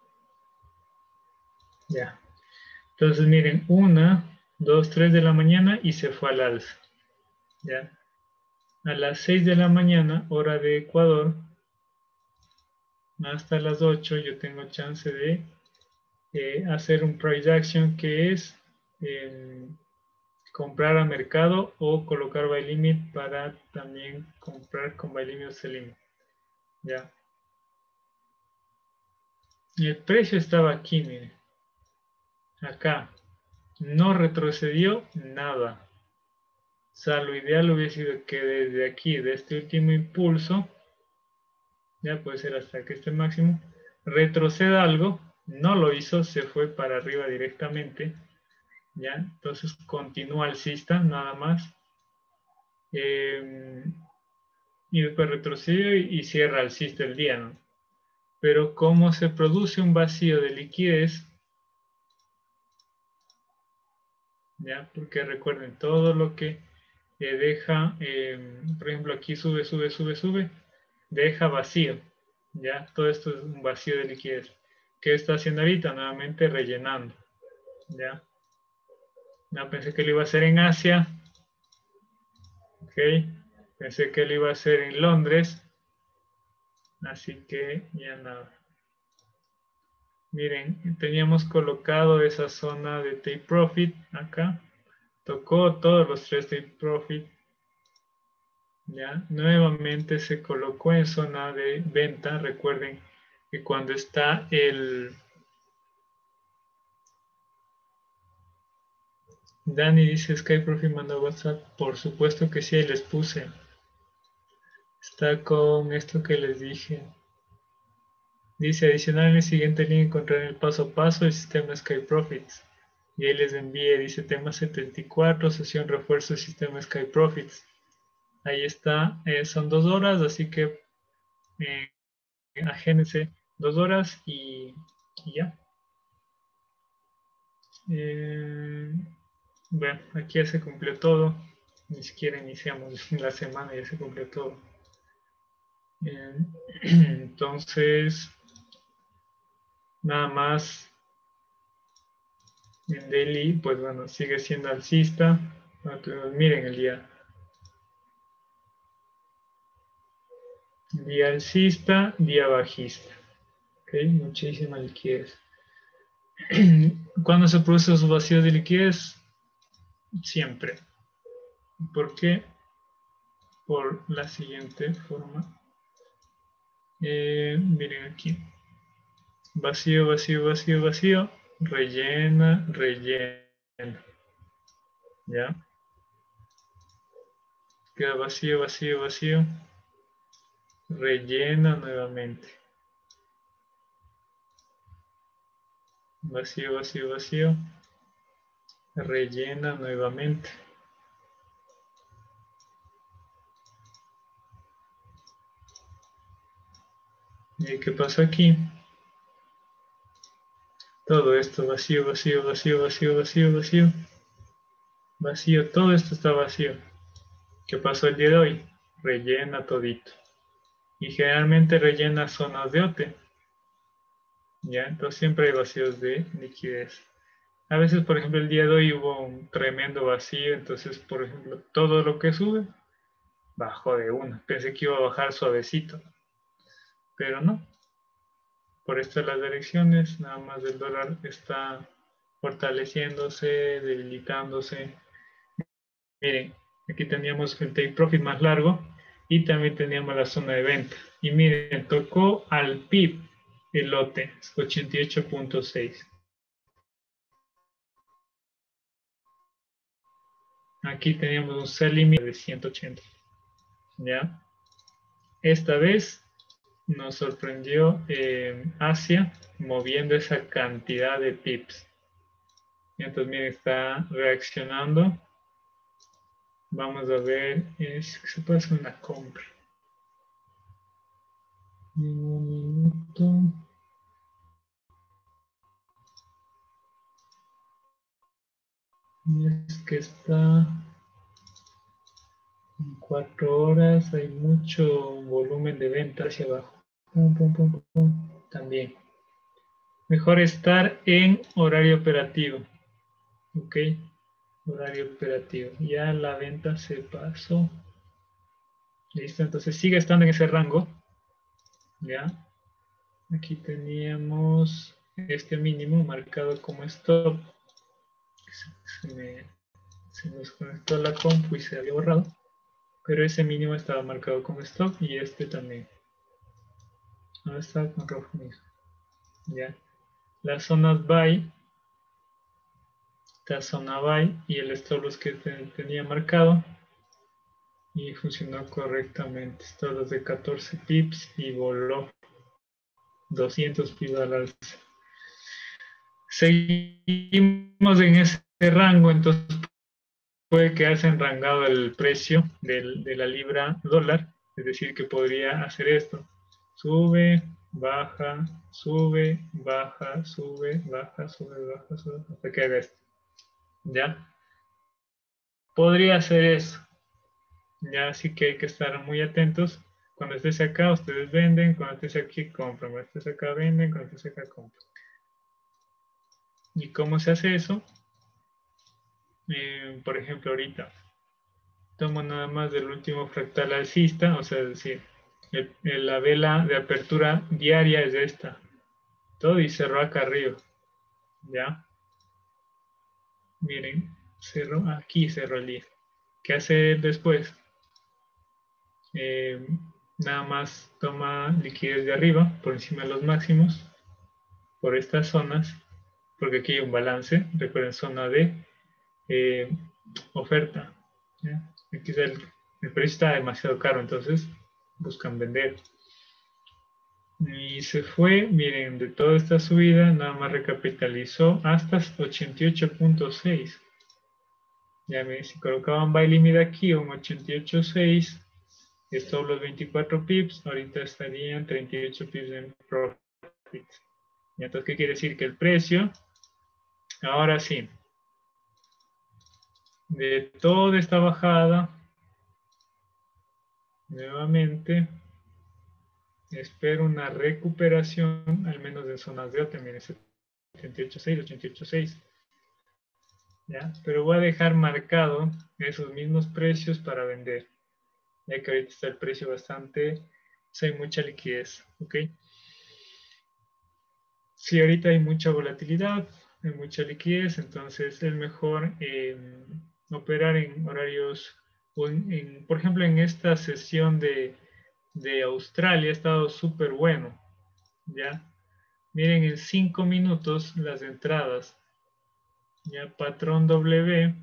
Ya. Entonces miren, una, dos, tres de la mañana y se fue al alza. Ya. A las seis de la mañana, hora de Ecuador, hasta las ocho yo tengo chance de eh, hacer un price action que es eh, comprar a mercado o colocar buy limit para también comprar con buy limit o sell limit. Ya. El precio estaba aquí, miren. Acá. No retrocedió nada. O sea, lo ideal hubiera sido que desde aquí, de este último impulso, ya puede ser hasta que esté máximo, retroceda algo, no lo hizo, se fue para arriba directamente, ya, entonces continúa alcista nada más, eh, y después retrocede y, y cierra alcista el día, ¿no? Pero como se produce un vacío de liquidez, ya, porque recuerden, todo lo que eh, deja, eh, por ejemplo, aquí sube, sube, sube, sube, deja vacío, ya, todo esto es un vacío de liquidez. ¿Qué está haciendo ahorita? Nuevamente rellenando, ya. No, pensé que lo iba a hacer en Asia, ok, pensé que lo iba a hacer en Londres, así que ya nada. Miren, teníamos colocado esa zona de take profit acá, tocó todos los tres take profit, ya, nuevamente se colocó en zona de venta. Recuerden que cuando está el Dani dice Sky Profit manda WhatsApp, por supuesto que sí, ahí les puse, está con esto que les dije. Dice adicional en el siguiente link encontrar el paso a paso el sistema Sky Profits. Y ahí les envié, dice tema setenta y cuatro, sesión refuerzo del sistema Sky Profits. Ahí está, eh, son dos horas, así que eh, agéndense dos horas y, y ya. Eh, bueno, aquí ya se cumplió todo. Ni siquiera iniciamos la semana, ya se cumplió todo. Eh, entonces, nada más en daily, pues bueno, sigue siendo alcista. Miren el día. Día alcista, día bajista. Ok, muchísima liquidez. ¿Cuándo se producen esos vacíos de liquidez? Siempre. ¿Por qué? Por la siguiente forma. Eh, miren aquí. Vacío, vacío, vacío, vacío. Rellena, rellena. ¿Ya? Queda vacío, vacío, vacío. Rellena nuevamente. Vacío, vacío, vacío. Rellena nuevamente. ¿Y qué pasó aquí? Todo esto vacío, vacío, vacío, vacío, vacío, vacío. Vacío, todo esto está vacío. ¿Qué pasó el día de hoy? Rellena todito. Y generalmente rellena zonas de O T E. ¿Ya? Entonces siempre hay vacíos de liquidez. A veces, por ejemplo, el día de hoy hubo un tremendo vacío, entonces, por ejemplo, todo lo que sube, bajó de una. Pensé que iba a bajar suavecito, pero no. Por esto las direcciones, nada más el dólar está fortaleciéndose, debilitándose. Miren, aquí teníamos el take profit más largo y también teníamos la zona de venta. Y miren, tocó al P I B el lote, ochenta y ocho punto seis. Aquí teníamos un sell limit de ciento ochenta. ¿Ya? Esta vez nos sorprendió eh, Asia moviendo esa cantidad de pips. Entonces, miren, está reaccionando. Vamos a ver, es que se puede hacer una compra. Un minuto. Y es que está en cuatro horas, hay mucho volumen de venta hacia abajo. Pum, pum, pum, pum. También. Mejor estar en horario operativo. Ok. Horario operativo. Ya la venta se pasó. Listo. Entonces sigue estando en ese rango. Ya. Aquí teníamos este mínimo marcado como stop. Se, se me, se me desconectó la compu y se había borrado. Pero ese mínimo estaba marcado como stop y este también. Ahora está con rojo mismo. Ya. Las zonas buy. Esta zona buy y el stop loss que tenía marcado y funcionó correctamente. Todos de catorce pips y voló doscientos pips al alza. Seguimos en ese rango, entonces puede quedarse enrangado el precio del, de la libra dólar, es decir, que podría hacer esto. Sube, baja, sube, baja, sube, baja, sube, baja, sube, hasta que haga esto. ¿Ya? Podría hacer eso. Ya, así que hay que estar muy atentos. Cuando estés acá, ustedes venden. Cuando estés aquí, compran. Cuando estés acá, venden. Cuando estés acá, compran. ¿Y cómo se hace eso? Eh, por ejemplo, ahorita tomo nada más del último fractal alcista, o sea, es decir, el, el, la vela de apertura diaria es esta. Todo y cerró acá arriba. ¿Ya? Miren, cerró, aquí cerró el día. ¿Qué hace después? Eh, nada más toma liquidez de arriba, por encima de los máximos, por estas zonas, porque aquí hay un balance, recuerden, zona de eh, oferta. ¿Ya? Aquí está el, el precio está demasiado caro, entonces buscan vender. Y se fue, miren, de toda esta subida, nada más recapitalizó hasta ochenta y ocho punto seis. Ya miren, si colocaban buy limit aquí, un ochenta y ocho punto seis, estos los veinticuatro pips, ahorita estarían treinta y ocho pips en profit. ¿Y entonces qué quiere decir? Que el precio, ahora sí, de toda esta bajada, nuevamente, espero una recuperación, al menos en zonas de OTE, miren, setenta y ocho punto seis, ochenta y ocho punto seis. ¿Ya? Pero voy a dejar marcado esos mismos precios para vender, ya que ahorita está el precio bastante, o sea, hay mucha liquidez, ¿ok? Si ahorita hay mucha volatilidad, hay mucha liquidez, entonces es mejor eh, operar en horarios, o en, en, por ejemplo, en esta sesión de, de Australia ha estado súper bueno, ¿ya? Miren en cinco minutos las entradas, ya patrón W,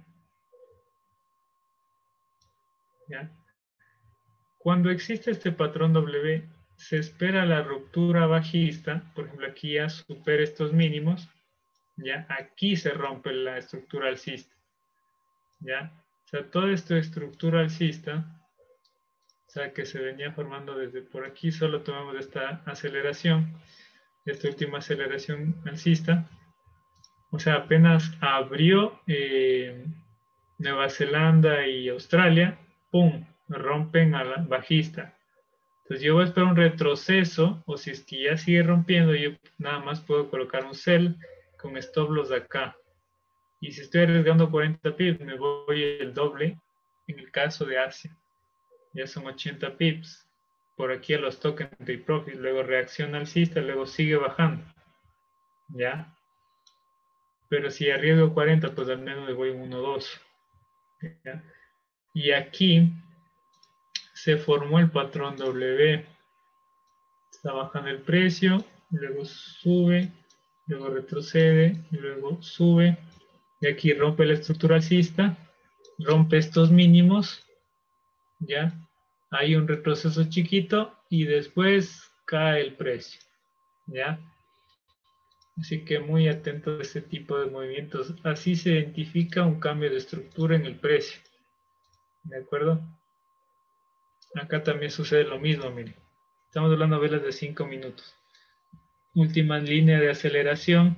¿ya? Cuando existe este patrón W, se espera la ruptura bajista, por ejemplo aquí ya supera estos mínimos, ya aquí se rompe la estructura alcista, ya, o sea, toda esta estructura alcista, o sea, que se venía formando desde por aquí, solo tomamos esta aceleración, esta última aceleración alcista, o sea, apenas abrió eh, Nueva Zelanda y Australia, ¡pum!, rompen a la bajista. Entonces yo voy a esperar un retroceso, o si es que ya sigue rompiendo, yo nada más puedo colocar un sell con stop loss de acá. Y si estoy arriesgando cuarenta pips, me voy el doble en el caso de Asia. Ya son ochenta pips. Por aquí a los tokens de profit, luego reacciona alcista, luego sigue bajando. ¿Ya? Pero si arriesgo cuarenta, pues al menos me voy en uno dos. ¿Ya? Y aquí se formó el patrón W. Está bajando el precio, luego sube, luego retrocede, luego sube. Y aquí rompe la estructura alcista, rompe estos mínimos, ¿ya? Hay un retroceso chiquito y después cae el precio, ¿ya? Así que muy atento a este tipo de movimientos. Así se identifica un cambio de estructura en el precio, ¿de acuerdo? Acá también sucede lo mismo, miren. Estamos hablando de velas de cinco minutos. Última línea de aceleración.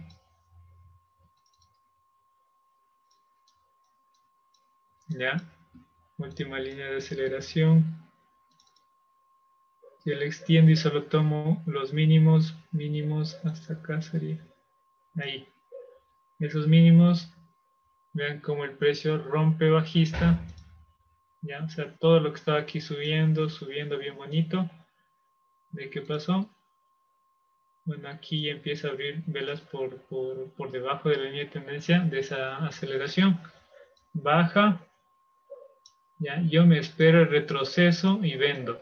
¿Ya? Última línea de aceleración. Yo le extiendo y solo tomo los mínimos, mínimos hasta acá sería. Ahí. Esos mínimos, vean cómo el precio rompe bajista. ¿Ya? O sea, todo lo que estaba aquí subiendo, subiendo bien bonito. ¿De qué pasó? Bueno, aquí empieza a abrir velas por, por, por debajo de la línea de tendencia de esa aceleración. Baja. ¿Ya? Yo me espero el retroceso y vendo.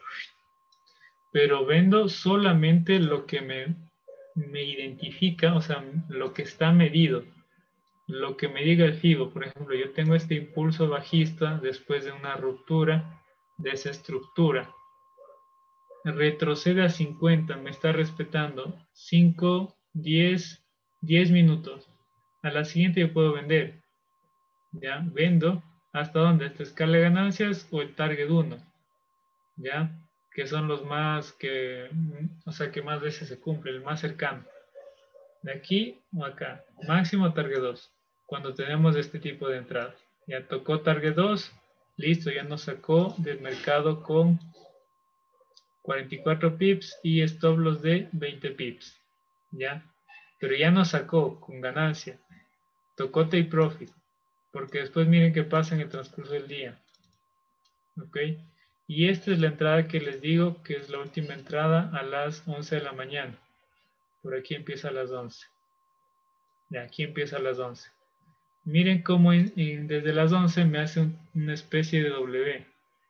Pero vendo solamente lo que me, me identifica, o sea, lo que está medido, lo que me diga el FIBO. Por ejemplo, yo tengo este impulso bajista después de una ruptura, de esa estructura. Retrocede a cincuenta, me está respetando cinco, diez, diez minutos. A la siguiente yo puedo vender. Ya, vendo. ¿Hasta dónde? ¿Esta escala de ganancias o el target uno? ¿Ya? Que son los más que, o sea, que más veces se cumple, el más cercano. De aquí o acá. Máximo target dos. Cuando tenemos este tipo de entrada. Ya tocó target dos. Listo, ya nos sacó del mercado con cuarenta y cuatro pips y stop loss de veinte pips. ¿Ya? Pero ya nos sacó con ganancia. Tocó take profit. Porque después miren qué pasa en el transcurso del día. ¿Ok? Y esta es la entrada que les digo que es la última entrada a las once de la mañana. Por aquí empieza a las once. Ya, aquí empieza a las once. Miren cómo en, en, desde las once me hace un, una especie de W.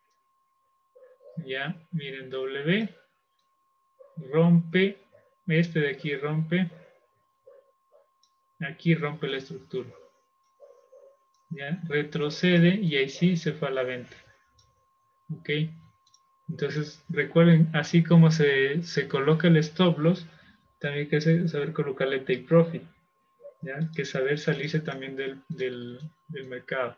Ya, miren, W. Rompe. Este de aquí rompe. Aquí rompe la estructura. Ya, retrocede y ahí sí se fue a la venta. Ok. Entonces, recuerden, así como se, se coloca el stop loss, también hay que saber colocarle take profit. ¿Ya? Que saber salirse también del, del, del mercado.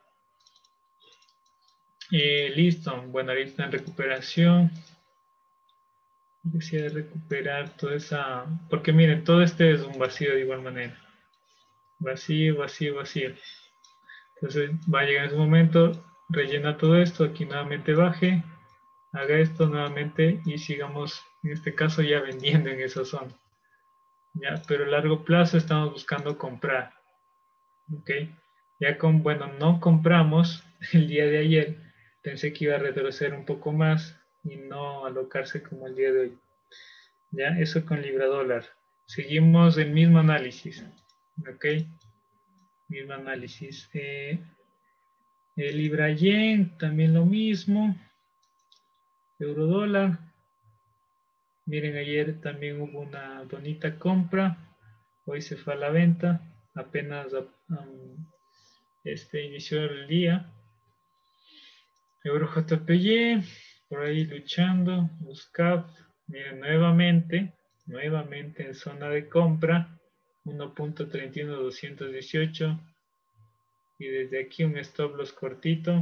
Eh, listo. Bueno, ahí está en recuperación. Decía recuperar toda esa... Porque miren, todo este es un vacío de igual manera. Vacío, vacío, vacío. Entonces va a llegar ese momento, rellena todo esto, aquí nuevamente baje, haga esto nuevamente y sigamos, en este caso, ya vendiendo en esa zona. ¿Ya? Pero a largo plazo estamos buscando comprar. ¿Ok? Ya con, bueno, no compramos el día de ayer. Pensé que iba a retroceder un poco más y no alocarse como el día de hoy. Ya, eso con Libra dólar. Seguimos el mismo análisis. ¿Ok? Mismo análisis. Eh, el Libra yen, también lo mismo. Euro dólar. Miren, ayer también hubo una bonita compra. Hoy se fue a la venta. Apenas um, este inició el día. Euro J P Y, por ahí luchando, buscar, miren, nuevamente, nuevamente en zona de compra, uno punto treinta y uno doscientos dieciocho, y desde aquí un stop loss cortito,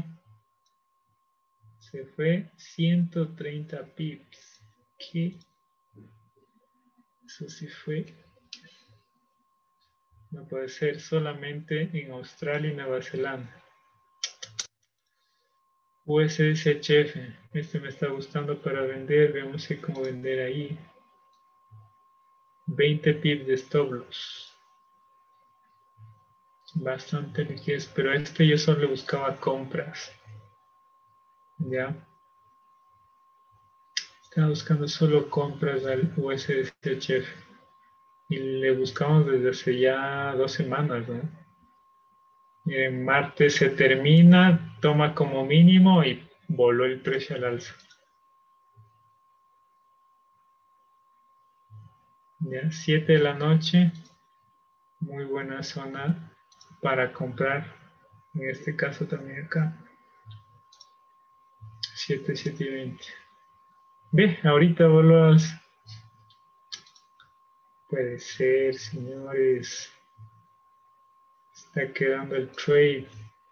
se fue ciento treinta pips, que eso sí fue, no puede ser, solamente en Australia y Nueva Zelanda. U S S H F, este me está gustando para vender, veamos si cómo vender ahí. veinte pips de stop loss. Bastante liquidez, pero a este yo solo buscaba compras. Ya. Estaba buscando solo compras al U S D H F. Y le buscamos desde hace ya dos semanas, ¿no? En martes se termina, toma como mínimo y voló el precio al alza. Ya, siete de la noche. Muy buena zona para comprar. En este caso también acá. siete, siete y veinte. Ve, ahorita voló al... Puede ser, señores. Está quedando el trade.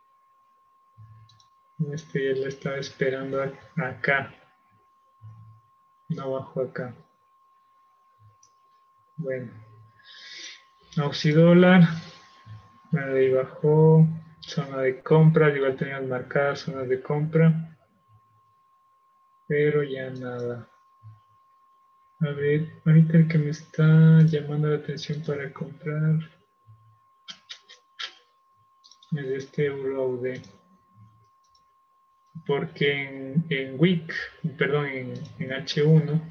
Este ya lo estaba esperando acá. No bajó acá. Bueno. Aussie dólar. Ahí bajó. Zona de compra. Igual teníamos marcadas zonas de compra. Pero ya nada. A ver, ahorita el que me está llamando la atención para comprar es este Euro A U D. Porque en, en W I C, perdón, en, en H uno,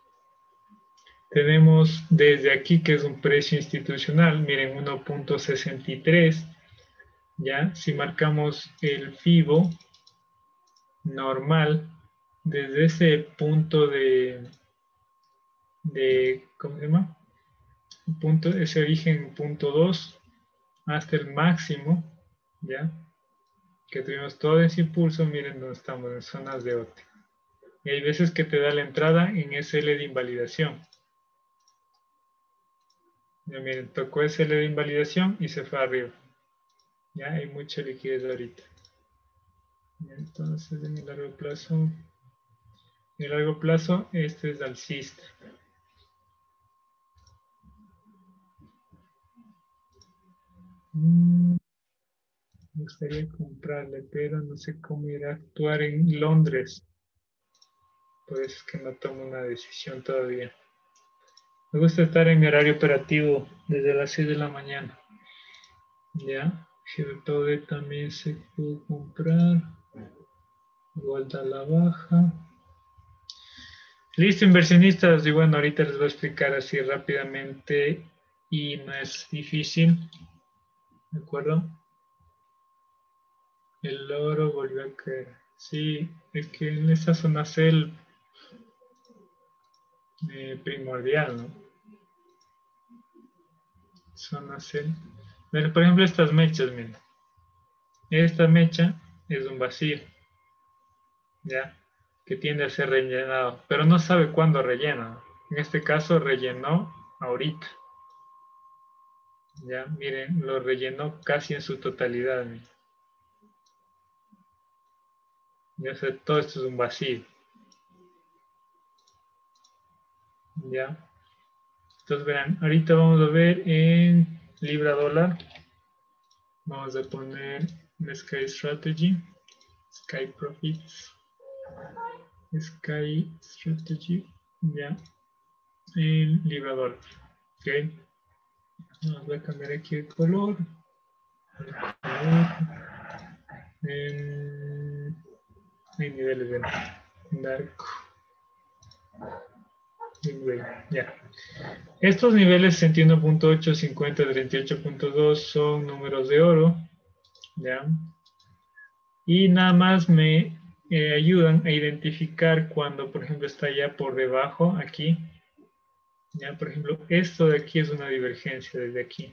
tenemos desde aquí que es un precio institucional, miren, uno punto sesenta y tres, ya, si marcamos el FIBO normal, desde ese punto de, de ¿cómo se llama? Punto, ese origen punto dos hasta el máximo, ya, que tuvimos todo ese impulso, miren donde estamos, en zonas de O T E. Y hay veces que te da la entrada en S L de invalidación. Ya miren, tocó S L de invalidación y se fue arriba. Ya hay mucha liquidez ahorita. Entonces, en el largo plazo, en el largo plazo, este es alcista. Mm, me gustaría comprarle, pero no sé cómo ir a actuar en Londres. Por eso es que no tomo una decisión todavía. Me gusta estar en mi horario operativo desde las seis de la mañana. Ya, G B P O D también se pudo comprar. Vuelta a la baja. Listo, inversionistas. Y bueno, ahorita les voy a explicar así rápidamente y no es difícil. ¿De acuerdo? El oro volvió a caer. Sí, es que en esta zona es el eh, primordial, ¿no? Zona C. Pero, por ejemplo, estas mechas, miren. Esta mecha es un vacío, ¿ya? Que tiende a ser rellenado, pero no sabe cuándo rellena. En este caso rellenó ahorita. Ya, miren, lo rellenó casi en su totalidad. Miren. Ya sé, todo esto es un vacío. Ya. Entonces, verán, ahorita vamos a ver en libra dólar. Vamos a poner Sky Strategy, Sky Profits, Sky Strategy, ya, en libra dólar. Ok. Nos voy a cambiar aquí el color. En, en niveles de dark. Ya. Estos niveles sesenta y uno punto ocho, cincuenta, treinta y ocho punto dos son números de oro. ¿Ya? Y nada más me eh, ayudan a identificar cuando, por ejemplo, está ya por debajo aquí. ¿Ya? Por ejemplo, esto de aquí es una divergencia desde aquí.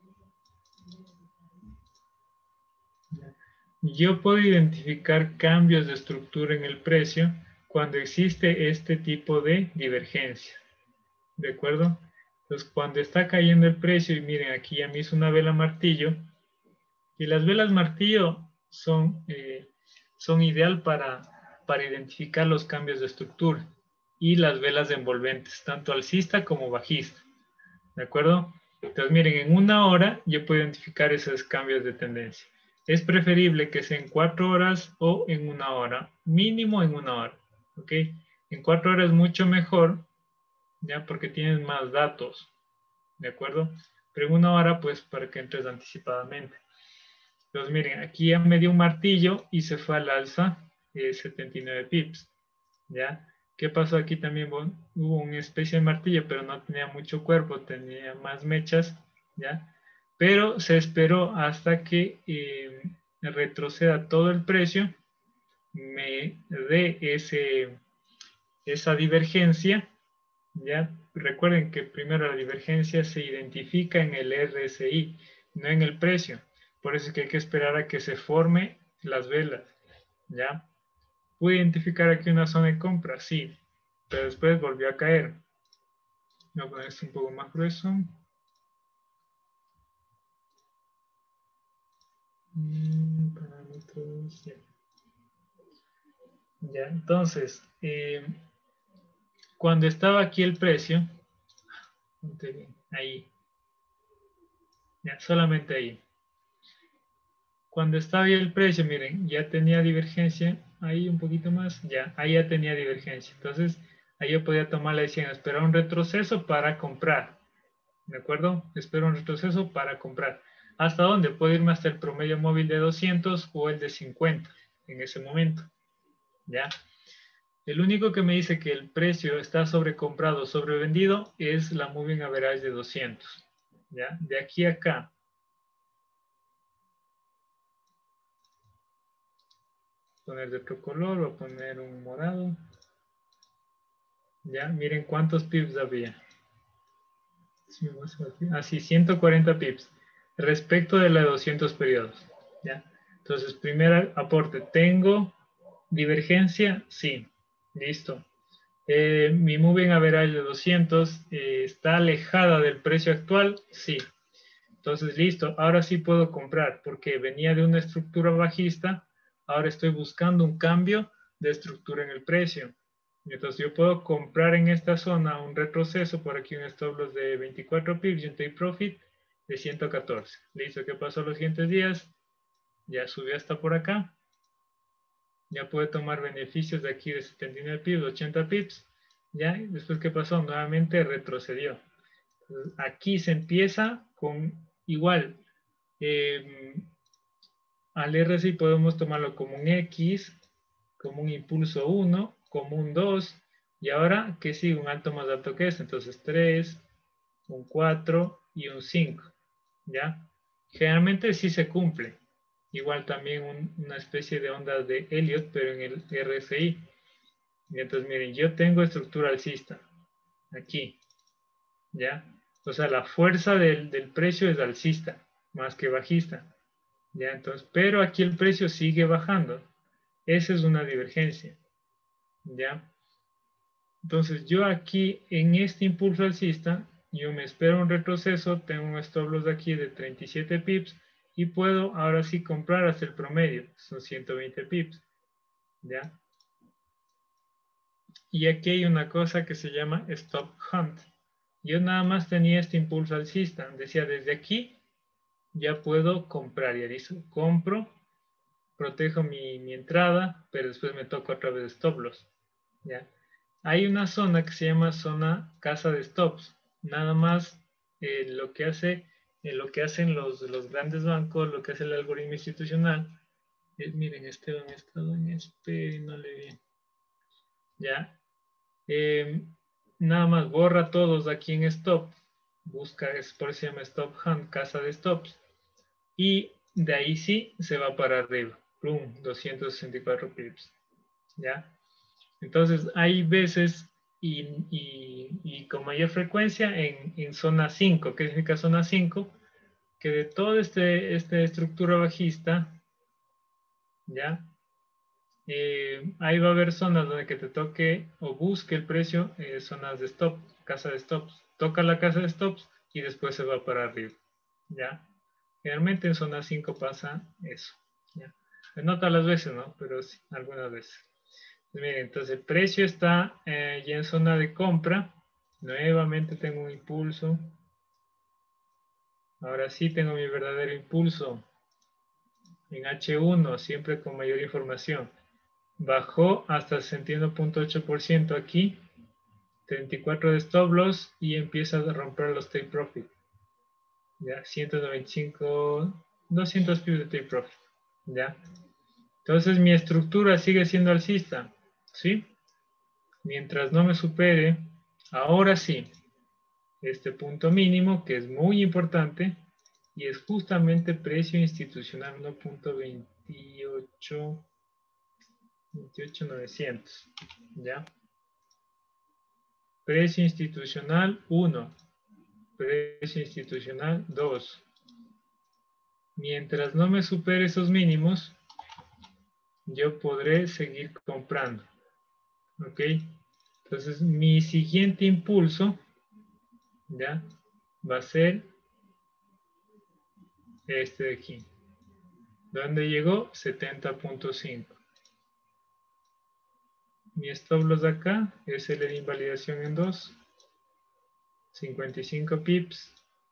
¿Ya? Yo puedo identificar cambios de estructura en el precio cuando existe este tipo de divergencia. ¿De acuerdo? Entonces, cuando está cayendo el precio, y miren, aquí ya me hizo una vela martillo, y las velas martillo son, eh, son ideal para, para identificar los cambios de estructura, y las velas envolventes, tanto alcista como bajista. ¿De acuerdo? Entonces, miren, en una hora yo puedo identificar esos cambios de tendencia. Es preferible que sea en cuatro horas o en una hora, mínimo en una hora. ¿Ok? En cuatro horas es mucho mejor, ¿ya? Porque tienes más datos. ¿De acuerdo? Pero en una hora, pues, para que entres anticipadamente. Entonces, miren, aquí ya me dio un martillo y se fue al alza eh, setenta y nueve pips. ¿Ya? ¿Qué pasó aquí también? Bueno, hubo una especie de martillo, pero no tenía mucho cuerpo, tenía más mechas, ¿ya? Pero se esperó hasta que eh, retroceda todo el precio, me dé ese, esa divergencia, ¿ya? Recuerden que primero la divergencia se identifica en el R S I, no en el precio. Por eso es que hay que esperar a que se forme las velas, ¿ya? ¿Pude identificar aquí una zona de compra? Sí, pero después volvió a caer. Voy a poner esto un poco más grueso. Mm, parámetros, ya. Ya, entonces, eh, cuando estaba aquí el precio, ahí, ya, solamente ahí. Cuando estaba ahí el precio, miren, ya tenía divergencia, ahí un poquito más, ya, ahí ya tenía divergencia. Entonces, ahí yo podía tomar la decisión, esperar un retroceso para comprar. ¿De acuerdo? Espero un retroceso para comprar. ¿Hasta dónde? Puedo irme hasta el promedio móvil de doscientos o el de cincuenta en ese momento. ¿Ya? El único que me dice que el precio está sobrecomprado o sobrevendido es la moving average de doscientos. ¿Ya? De aquí a acá. Poner de otro color o poner un morado. ¿Ya? Miren cuántos pips había. Así, ciento cuarenta pips respecto de la de doscientos periodos. ¿Ya? Entonces, primer aporte, ¿tengo divergencia? Sí. Listo. Eh, mi moving average de doscientos eh, está alejada del precio actual, sí. Entonces, listo, ahora sí puedo comprar porque venía de una estructura bajista, ahora estoy buscando un cambio de estructura en el precio. Entonces, yo puedo comprar en esta zona un retroceso, por aquí un stop loss de veinticuatro pips y un take profit de ciento catorce. Listo, ¿qué pasó los siguientes días? Ya subió hasta por acá. Ya puede tomar beneficios de aquí de setenta y nueve pips, ochenta pips. ¿Ya? Después, ¿qué pasó? Nuevamente retrocedió. Entonces, aquí se empieza con igual. Eh, al R S I podemos tomarlo como un X, como un impulso uno, como un dos. Y ahora, ¿qué sigue? Un alto más alto que este. Entonces, tres, un cuatro y un cinco. ¿Ya? Generalmente sí se cumple. Igual también un, una especie de ondas de Elliott, pero en el R S I. Y entonces, miren, yo tengo estructura alcista. Aquí. ¿Ya? O sea, la fuerza del, del precio es alcista, más que bajista. ¿Ya? Entonces, pero aquí el precio sigue bajando. Esa es una divergencia. ¿Ya? Entonces, yo aquí, en este impulso alcista, yo me espero un retroceso, tengo un stop loss de aquí de treinta y siete pips y puedo ahora sí comprar hasta el promedio, son ciento veinte pips. ¿Ya? Y aquí hay una cosa que se llama stop hunt. Yo nada más tenía este impulso alcista, decía desde aquí ya puedo comprar, ya dice, compro, protejo mi, mi entrada, pero después me toco otra vez stop loss. ¿Ya? Hay una zona que se llama zona casa de stops. Nada más eh, lo que hace, eh, lo que hacen los, los grandes bancos, lo que hace el algoritmo institucional, es, miren, Esteban, he estado en espera y no le vi. ¿Ya? Eh, nada más borra todos aquí en stop, busca, es por eso se llama stop hunt, casa de stops, y de ahí sí se va para arriba, plum, doscientos sesenta y cuatro pips, ¿ya? Entonces hay veces y, y, y con mayor frecuencia en, en zona cinco. ¿Qué significa zona cinco? Que de toda este, esta estructura bajista, ¿ya? Eh, ahí va a haber zonas donde que te toque o busque el precio, eh, zonas de stop, casa de stops. Toca la casa de stops y después se va para arriba. ¿Ya? Generalmente en zona cinco pasa eso. ¿Ya? No todas las veces, ¿no? Pero sí, algunas veces. Miren, entonces el precio está eh, ya en zona de compra. Nuevamente tengo un impulso. Ahora sí tengo mi verdadero impulso. En H uno, siempre con mayor información. Bajó hasta sesenta y uno punto ocho por ciento aquí, treinta y cuatro de stop loss y empieza a romper los take profit. Ya, ciento noventa y cinco, doscientos pips de take profit. Ya. Entonces mi estructura sigue siendo alcista, ¿sí? Mientras no me supere, ahora sí, este punto mínimo que es muy importante y es justamente precio institucional uno punto veintiocho novecientos. ¿Ya? Precio institucional uno, precio institucional dos. Mientras no me supere esos mínimos, yo podré seguir comprando. ¿Ok? Entonces, mi siguiente impulso, ¿ya? Va a ser este de aquí. ¿Dónde llegó? setenta punto cinco. Mi stop loss de acá es el de invalidación en dos. cincuenta y cinco pips.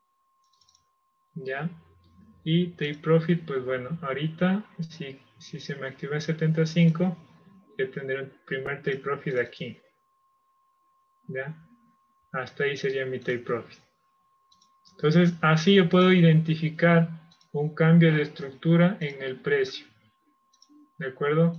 ¿Ya? Y take profit, pues bueno, ahorita si, si se me activa en setenta y cinco, yo tendré el primer take profit aquí. ¿Ya? Hasta ahí sería mi take profit. Entonces, así yo puedo identificar un cambio de estructura en el precio. ¿De acuerdo?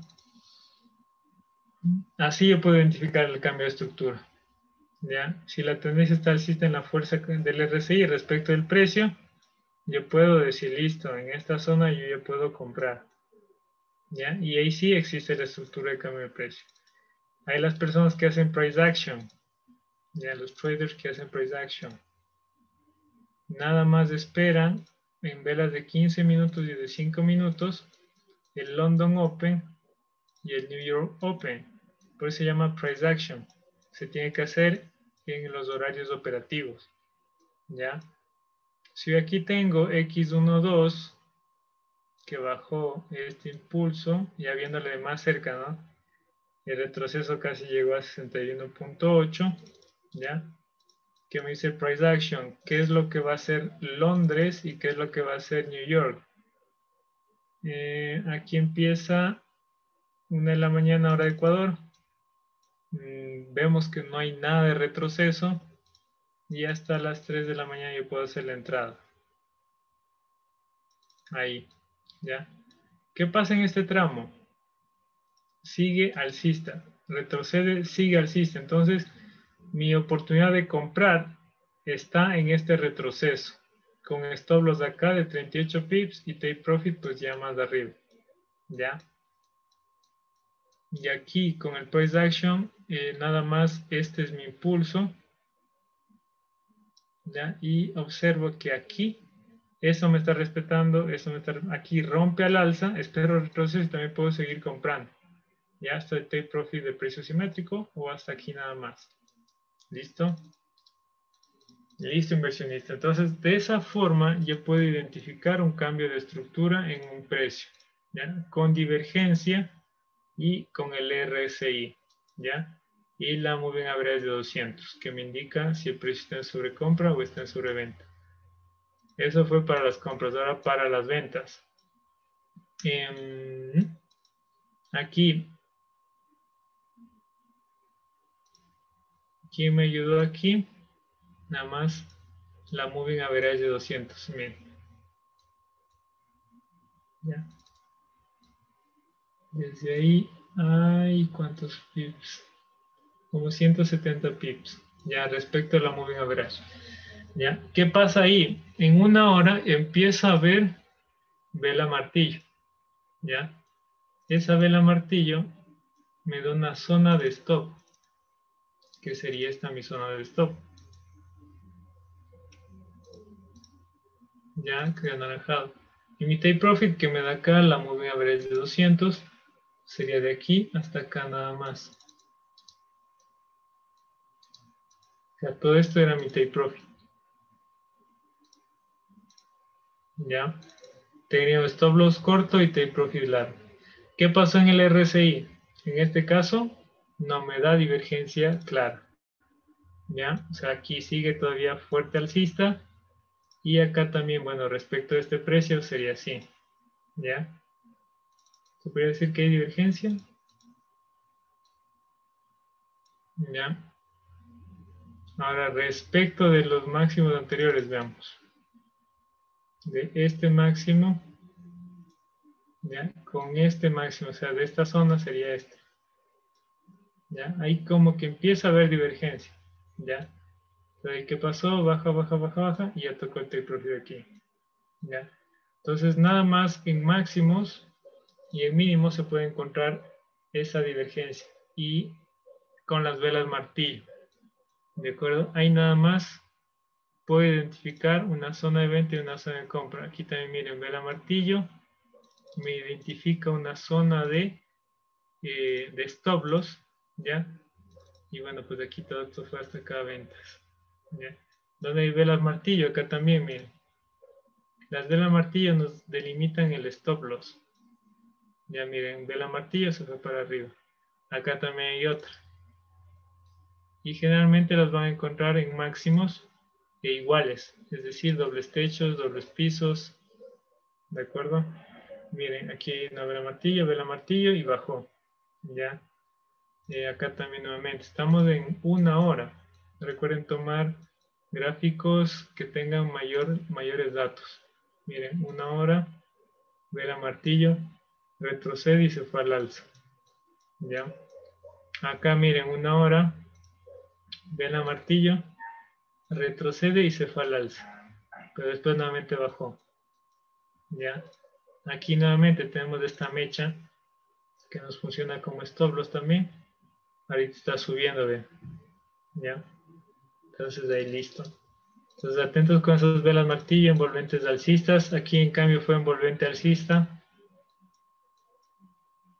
Así yo puedo identificar el cambio de estructura. ¿Ya? Si la tendencia está alcista en la fuerza del R S I respecto del precio, yo puedo decir, listo, en esta zona yo ya puedo comprar. ¿Ya? Y ahí sí existe la estructura de cambio de precio. Hay las personas que hacen price action. ¿Ya? Los traders que hacen price action. Nada más esperan en velas de quince minutos y de cinco minutos el London Open y el New York Open. Por eso se llama price action. Se tiene que hacer en los horarios operativos. ¿Ya? Si aquí tengo equis doce, que bajó este impulso, ya viéndole de más cerca, ¿no? El retroceso casi llegó a sesenta y uno punto ocho, ¿ya? ¿Qué me dice el price action? ¿Qué es lo que va a hacer Londres y qué es lo que va a hacer New York? Eh, aquí empieza una de la mañana hora de Ecuador. Mm, vemos que no hay nada de retroceso y hasta las tres de la mañana yo puedo hacer la entrada. Ahí, ¿ya? ¿Qué pasa en este tramo? Sigue alcista, retrocede, sigue alcista. Entonces, mi oportunidad de comprar está en este retroceso, con stop loss de acá de treinta y ocho pips y take profit pues ya más de arriba, ¿ya? Y aquí con el price action, eh, nada más este es mi impulso, ¿ya? Y observo que aquí, eso me está respetando, eso me está, aquí rompe al alza, espero retroceso y también puedo seguir comprando. Ya hasta el take profit de precio simétrico o hasta aquí nada más. ¿Listo? Listo, inversionista. Entonces, de esa forma yo puedo identificar un cambio de estructura en un precio, ¿ya? Con divergencia y con el R S I, ¿ya? Y la Moving Average de doscientos, que me indica si el precio está en sobrecompra o está en sobreventa. Eso fue para las compras. Ahora para las ventas. Eh, aquí. ¿Quién me ayudó aquí? Nada más la Moving Average de doscientos. Miren. ¿Ya? Desde ahí, ay, ¿cuántos pips? Como ciento setenta pips, ya, respecto a la Moving Average. ¿Ya? ¿Qué pasa ahí? En una hora empieza a ver vela martillo, ¿ya? Esa vela martillo me da una zona de stop, que sería esta mi zona de stop. ¿Ya? Que anaranjado. Y mi take profit que me da acá la Moving Average de doscientos sería de aquí hasta acá nada más. O sea, todo esto era mi take profit. ¿Ya? Tenía stop loss corto y take profit largo. ¿Qué pasó en el R S I? En este caso, no me da divergencia clara. ¿Ya? O sea, aquí sigue todavía fuerte alcista. Y acá también, bueno, respecto a este precio sería así. ¿Ya? ¿Se puede decir que hay divergencia? ¿Ya? Ahora, respecto de los máximos anteriores, veamos. De este máximo, ¿ya? Con este máximo, o sea, de esta zona sería este. ¿Ya? Ahí como que empieza a haber divergencia. ¿Ya? Entonces, ¿qué pasó? Baja, baja, baja, baja y ya tocó el take profit aquí. ¿Ya? Entonces, nada más en máximos y en mínimos se puede encontrar esa divergencia. Y con las velas martillo. ¿De acuerdo? Ahí nada más puedo identificar una zona de venta y una zona de compra. Aquí también miren, vela martillo. Me identifica una zona de, eh, de stop loss. ¿Ya? Y bueno, pues aquí todo esto fue hasta acá ventas. ¿Ya? ¿Dónde hay velas martillo? Acá también, miren. Las velas martillo nos delimitan el stop loss. Ya miren, vela martillo se fue para arriba. Acá también hay otra. Y generalmente las van a encontrar en máximos e iguales. Es decir, dobles techos, dobles pisos. ¿De acuerdo? Miren, aquí hay una vela martillo, vela martillo y bajó. Ya. Eh, acá también nuevamente. Estamos en una hora. Recuerden tomar gráficos que tengan mayor, mayores datos. Miren, una hora, vela martillo, retrocede y se fue al alza. ¿Ya? Acá miren, una hora, vela martillo, retrocede y se fue al alza. Pero después nuevamente bajó. ¿Ya? Aquí nuevamente tenemos esta mecha que nos funciona como stop loss también. Ahorita está subiendo, ¿ve? ¿Ya? Entonces ahí listo. Entonces atentos con esas velas martillo, envolventes alcistas. Aquí en cambio fue envolvente alcista.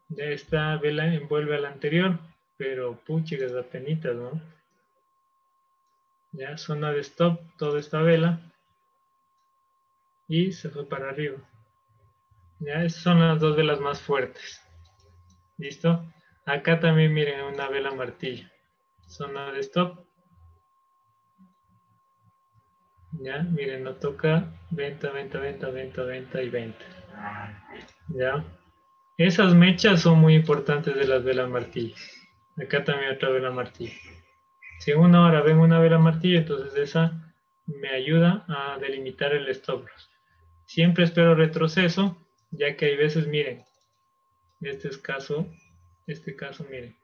Ya esta vela envuelve a la anterior, pero puchigas apenitas, ¿no? Ya, zona de stop, toda esta vela. Y se fue para arriba. Ya, esas son las dos velas más fuertes. ¿Listo? Acá también miren una vela martillo. Zona de stop. Ya, miren, no toca venta, venta, venta, venta, venta y venta. Ya. Esas mechas son muy importantes de las velas martillo. Acá también otra vela martillo. Si en una hora ven una vela martillo, entonces esa me ayuda a delimitar el stop loss. Siempre espero retroceso, ya que hay veces, miren, este es caso, este caso, miren.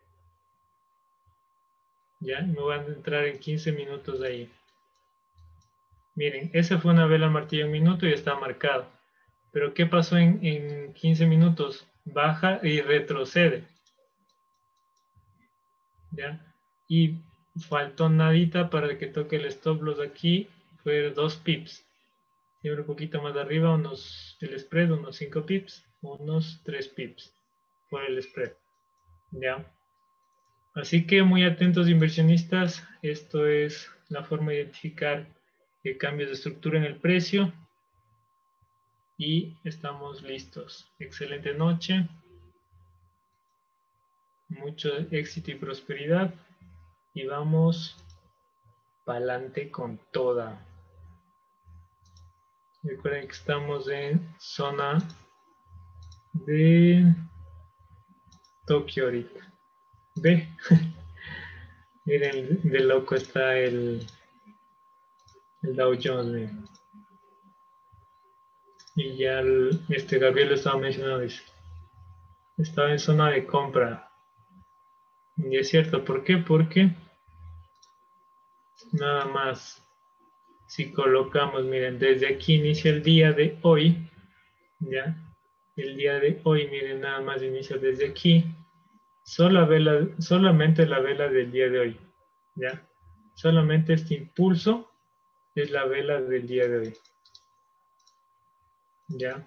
Ya, me van a entrar en quince minutos de ahí. Miren, esa fue una vela martillo en minuto y está marcado. Pero ¿qué pasó en, en quince minutos? Baja y retrocede. ¿Ya? Y faltó nadita para que toque el stop loss aquí. Fue dos pips. Siempre un poquito más arriba, unos, el spread, unos cinco pips, unos tres pips por el spread. ¿Ya? Así que muy atentos inversionistas. Esto es la forma de identificar eh, cambios de estructura en el precio. Y estamos listos. Excelente noche. Mucho éxito y prosperidad. Y vamos para adelante con toda. Recuerden que estamos en zona de Tokio ahorita. Ve. Miren, de loco está el, el Dow Jones. Miren. Y ya el, este Gabriel lo estaba mencionando. Dice, estaba en zona de compra. Y es cierto, ¿por qué? Porque nada más, si colocamos, miren, desde aquí inicia el día de hoy, ¿ya? El día de hoy, miren, nada más inicia desde aquí, sola vela, solamente la vela del día de hoy, ¿ya? Solamente este impulso es la vela del día de hoy, ¿ya?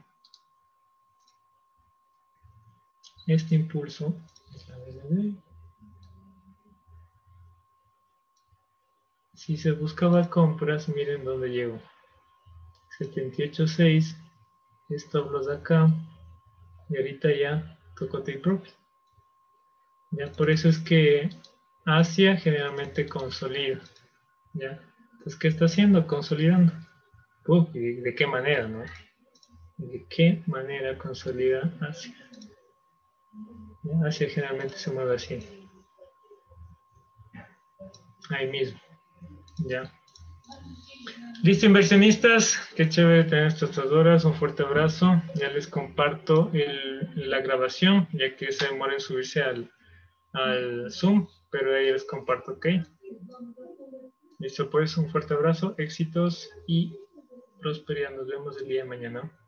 Este impulso es la vela de hoy. Si se buscaba compras, miren dónde llegó. setenta y ocho punto seis, stop loss acá, y ahorita ya tocó take profit. Ya por eso es que Asia generalmente consolida. ¿Ya? Entonces, ¿qué está haciendo? Consolidando. Uf, ¿y de qué manera, no? ¿De qué manera consolida Asia? ¿Ya? Asia generalmente se mueve así. Ahí mismo. ¿Ya? Listo, inversionistas. Qué chévere tener estas tres horas. Un fuerte abrazo. Ya les comparto el, la grabación, ya que se demora en subirse al, al Zoom, pero ahí les comparto, ¿ok? Listo, pues, un fuerte abrazo, éxitos y prosperidad. Nos vemos el día de mañana.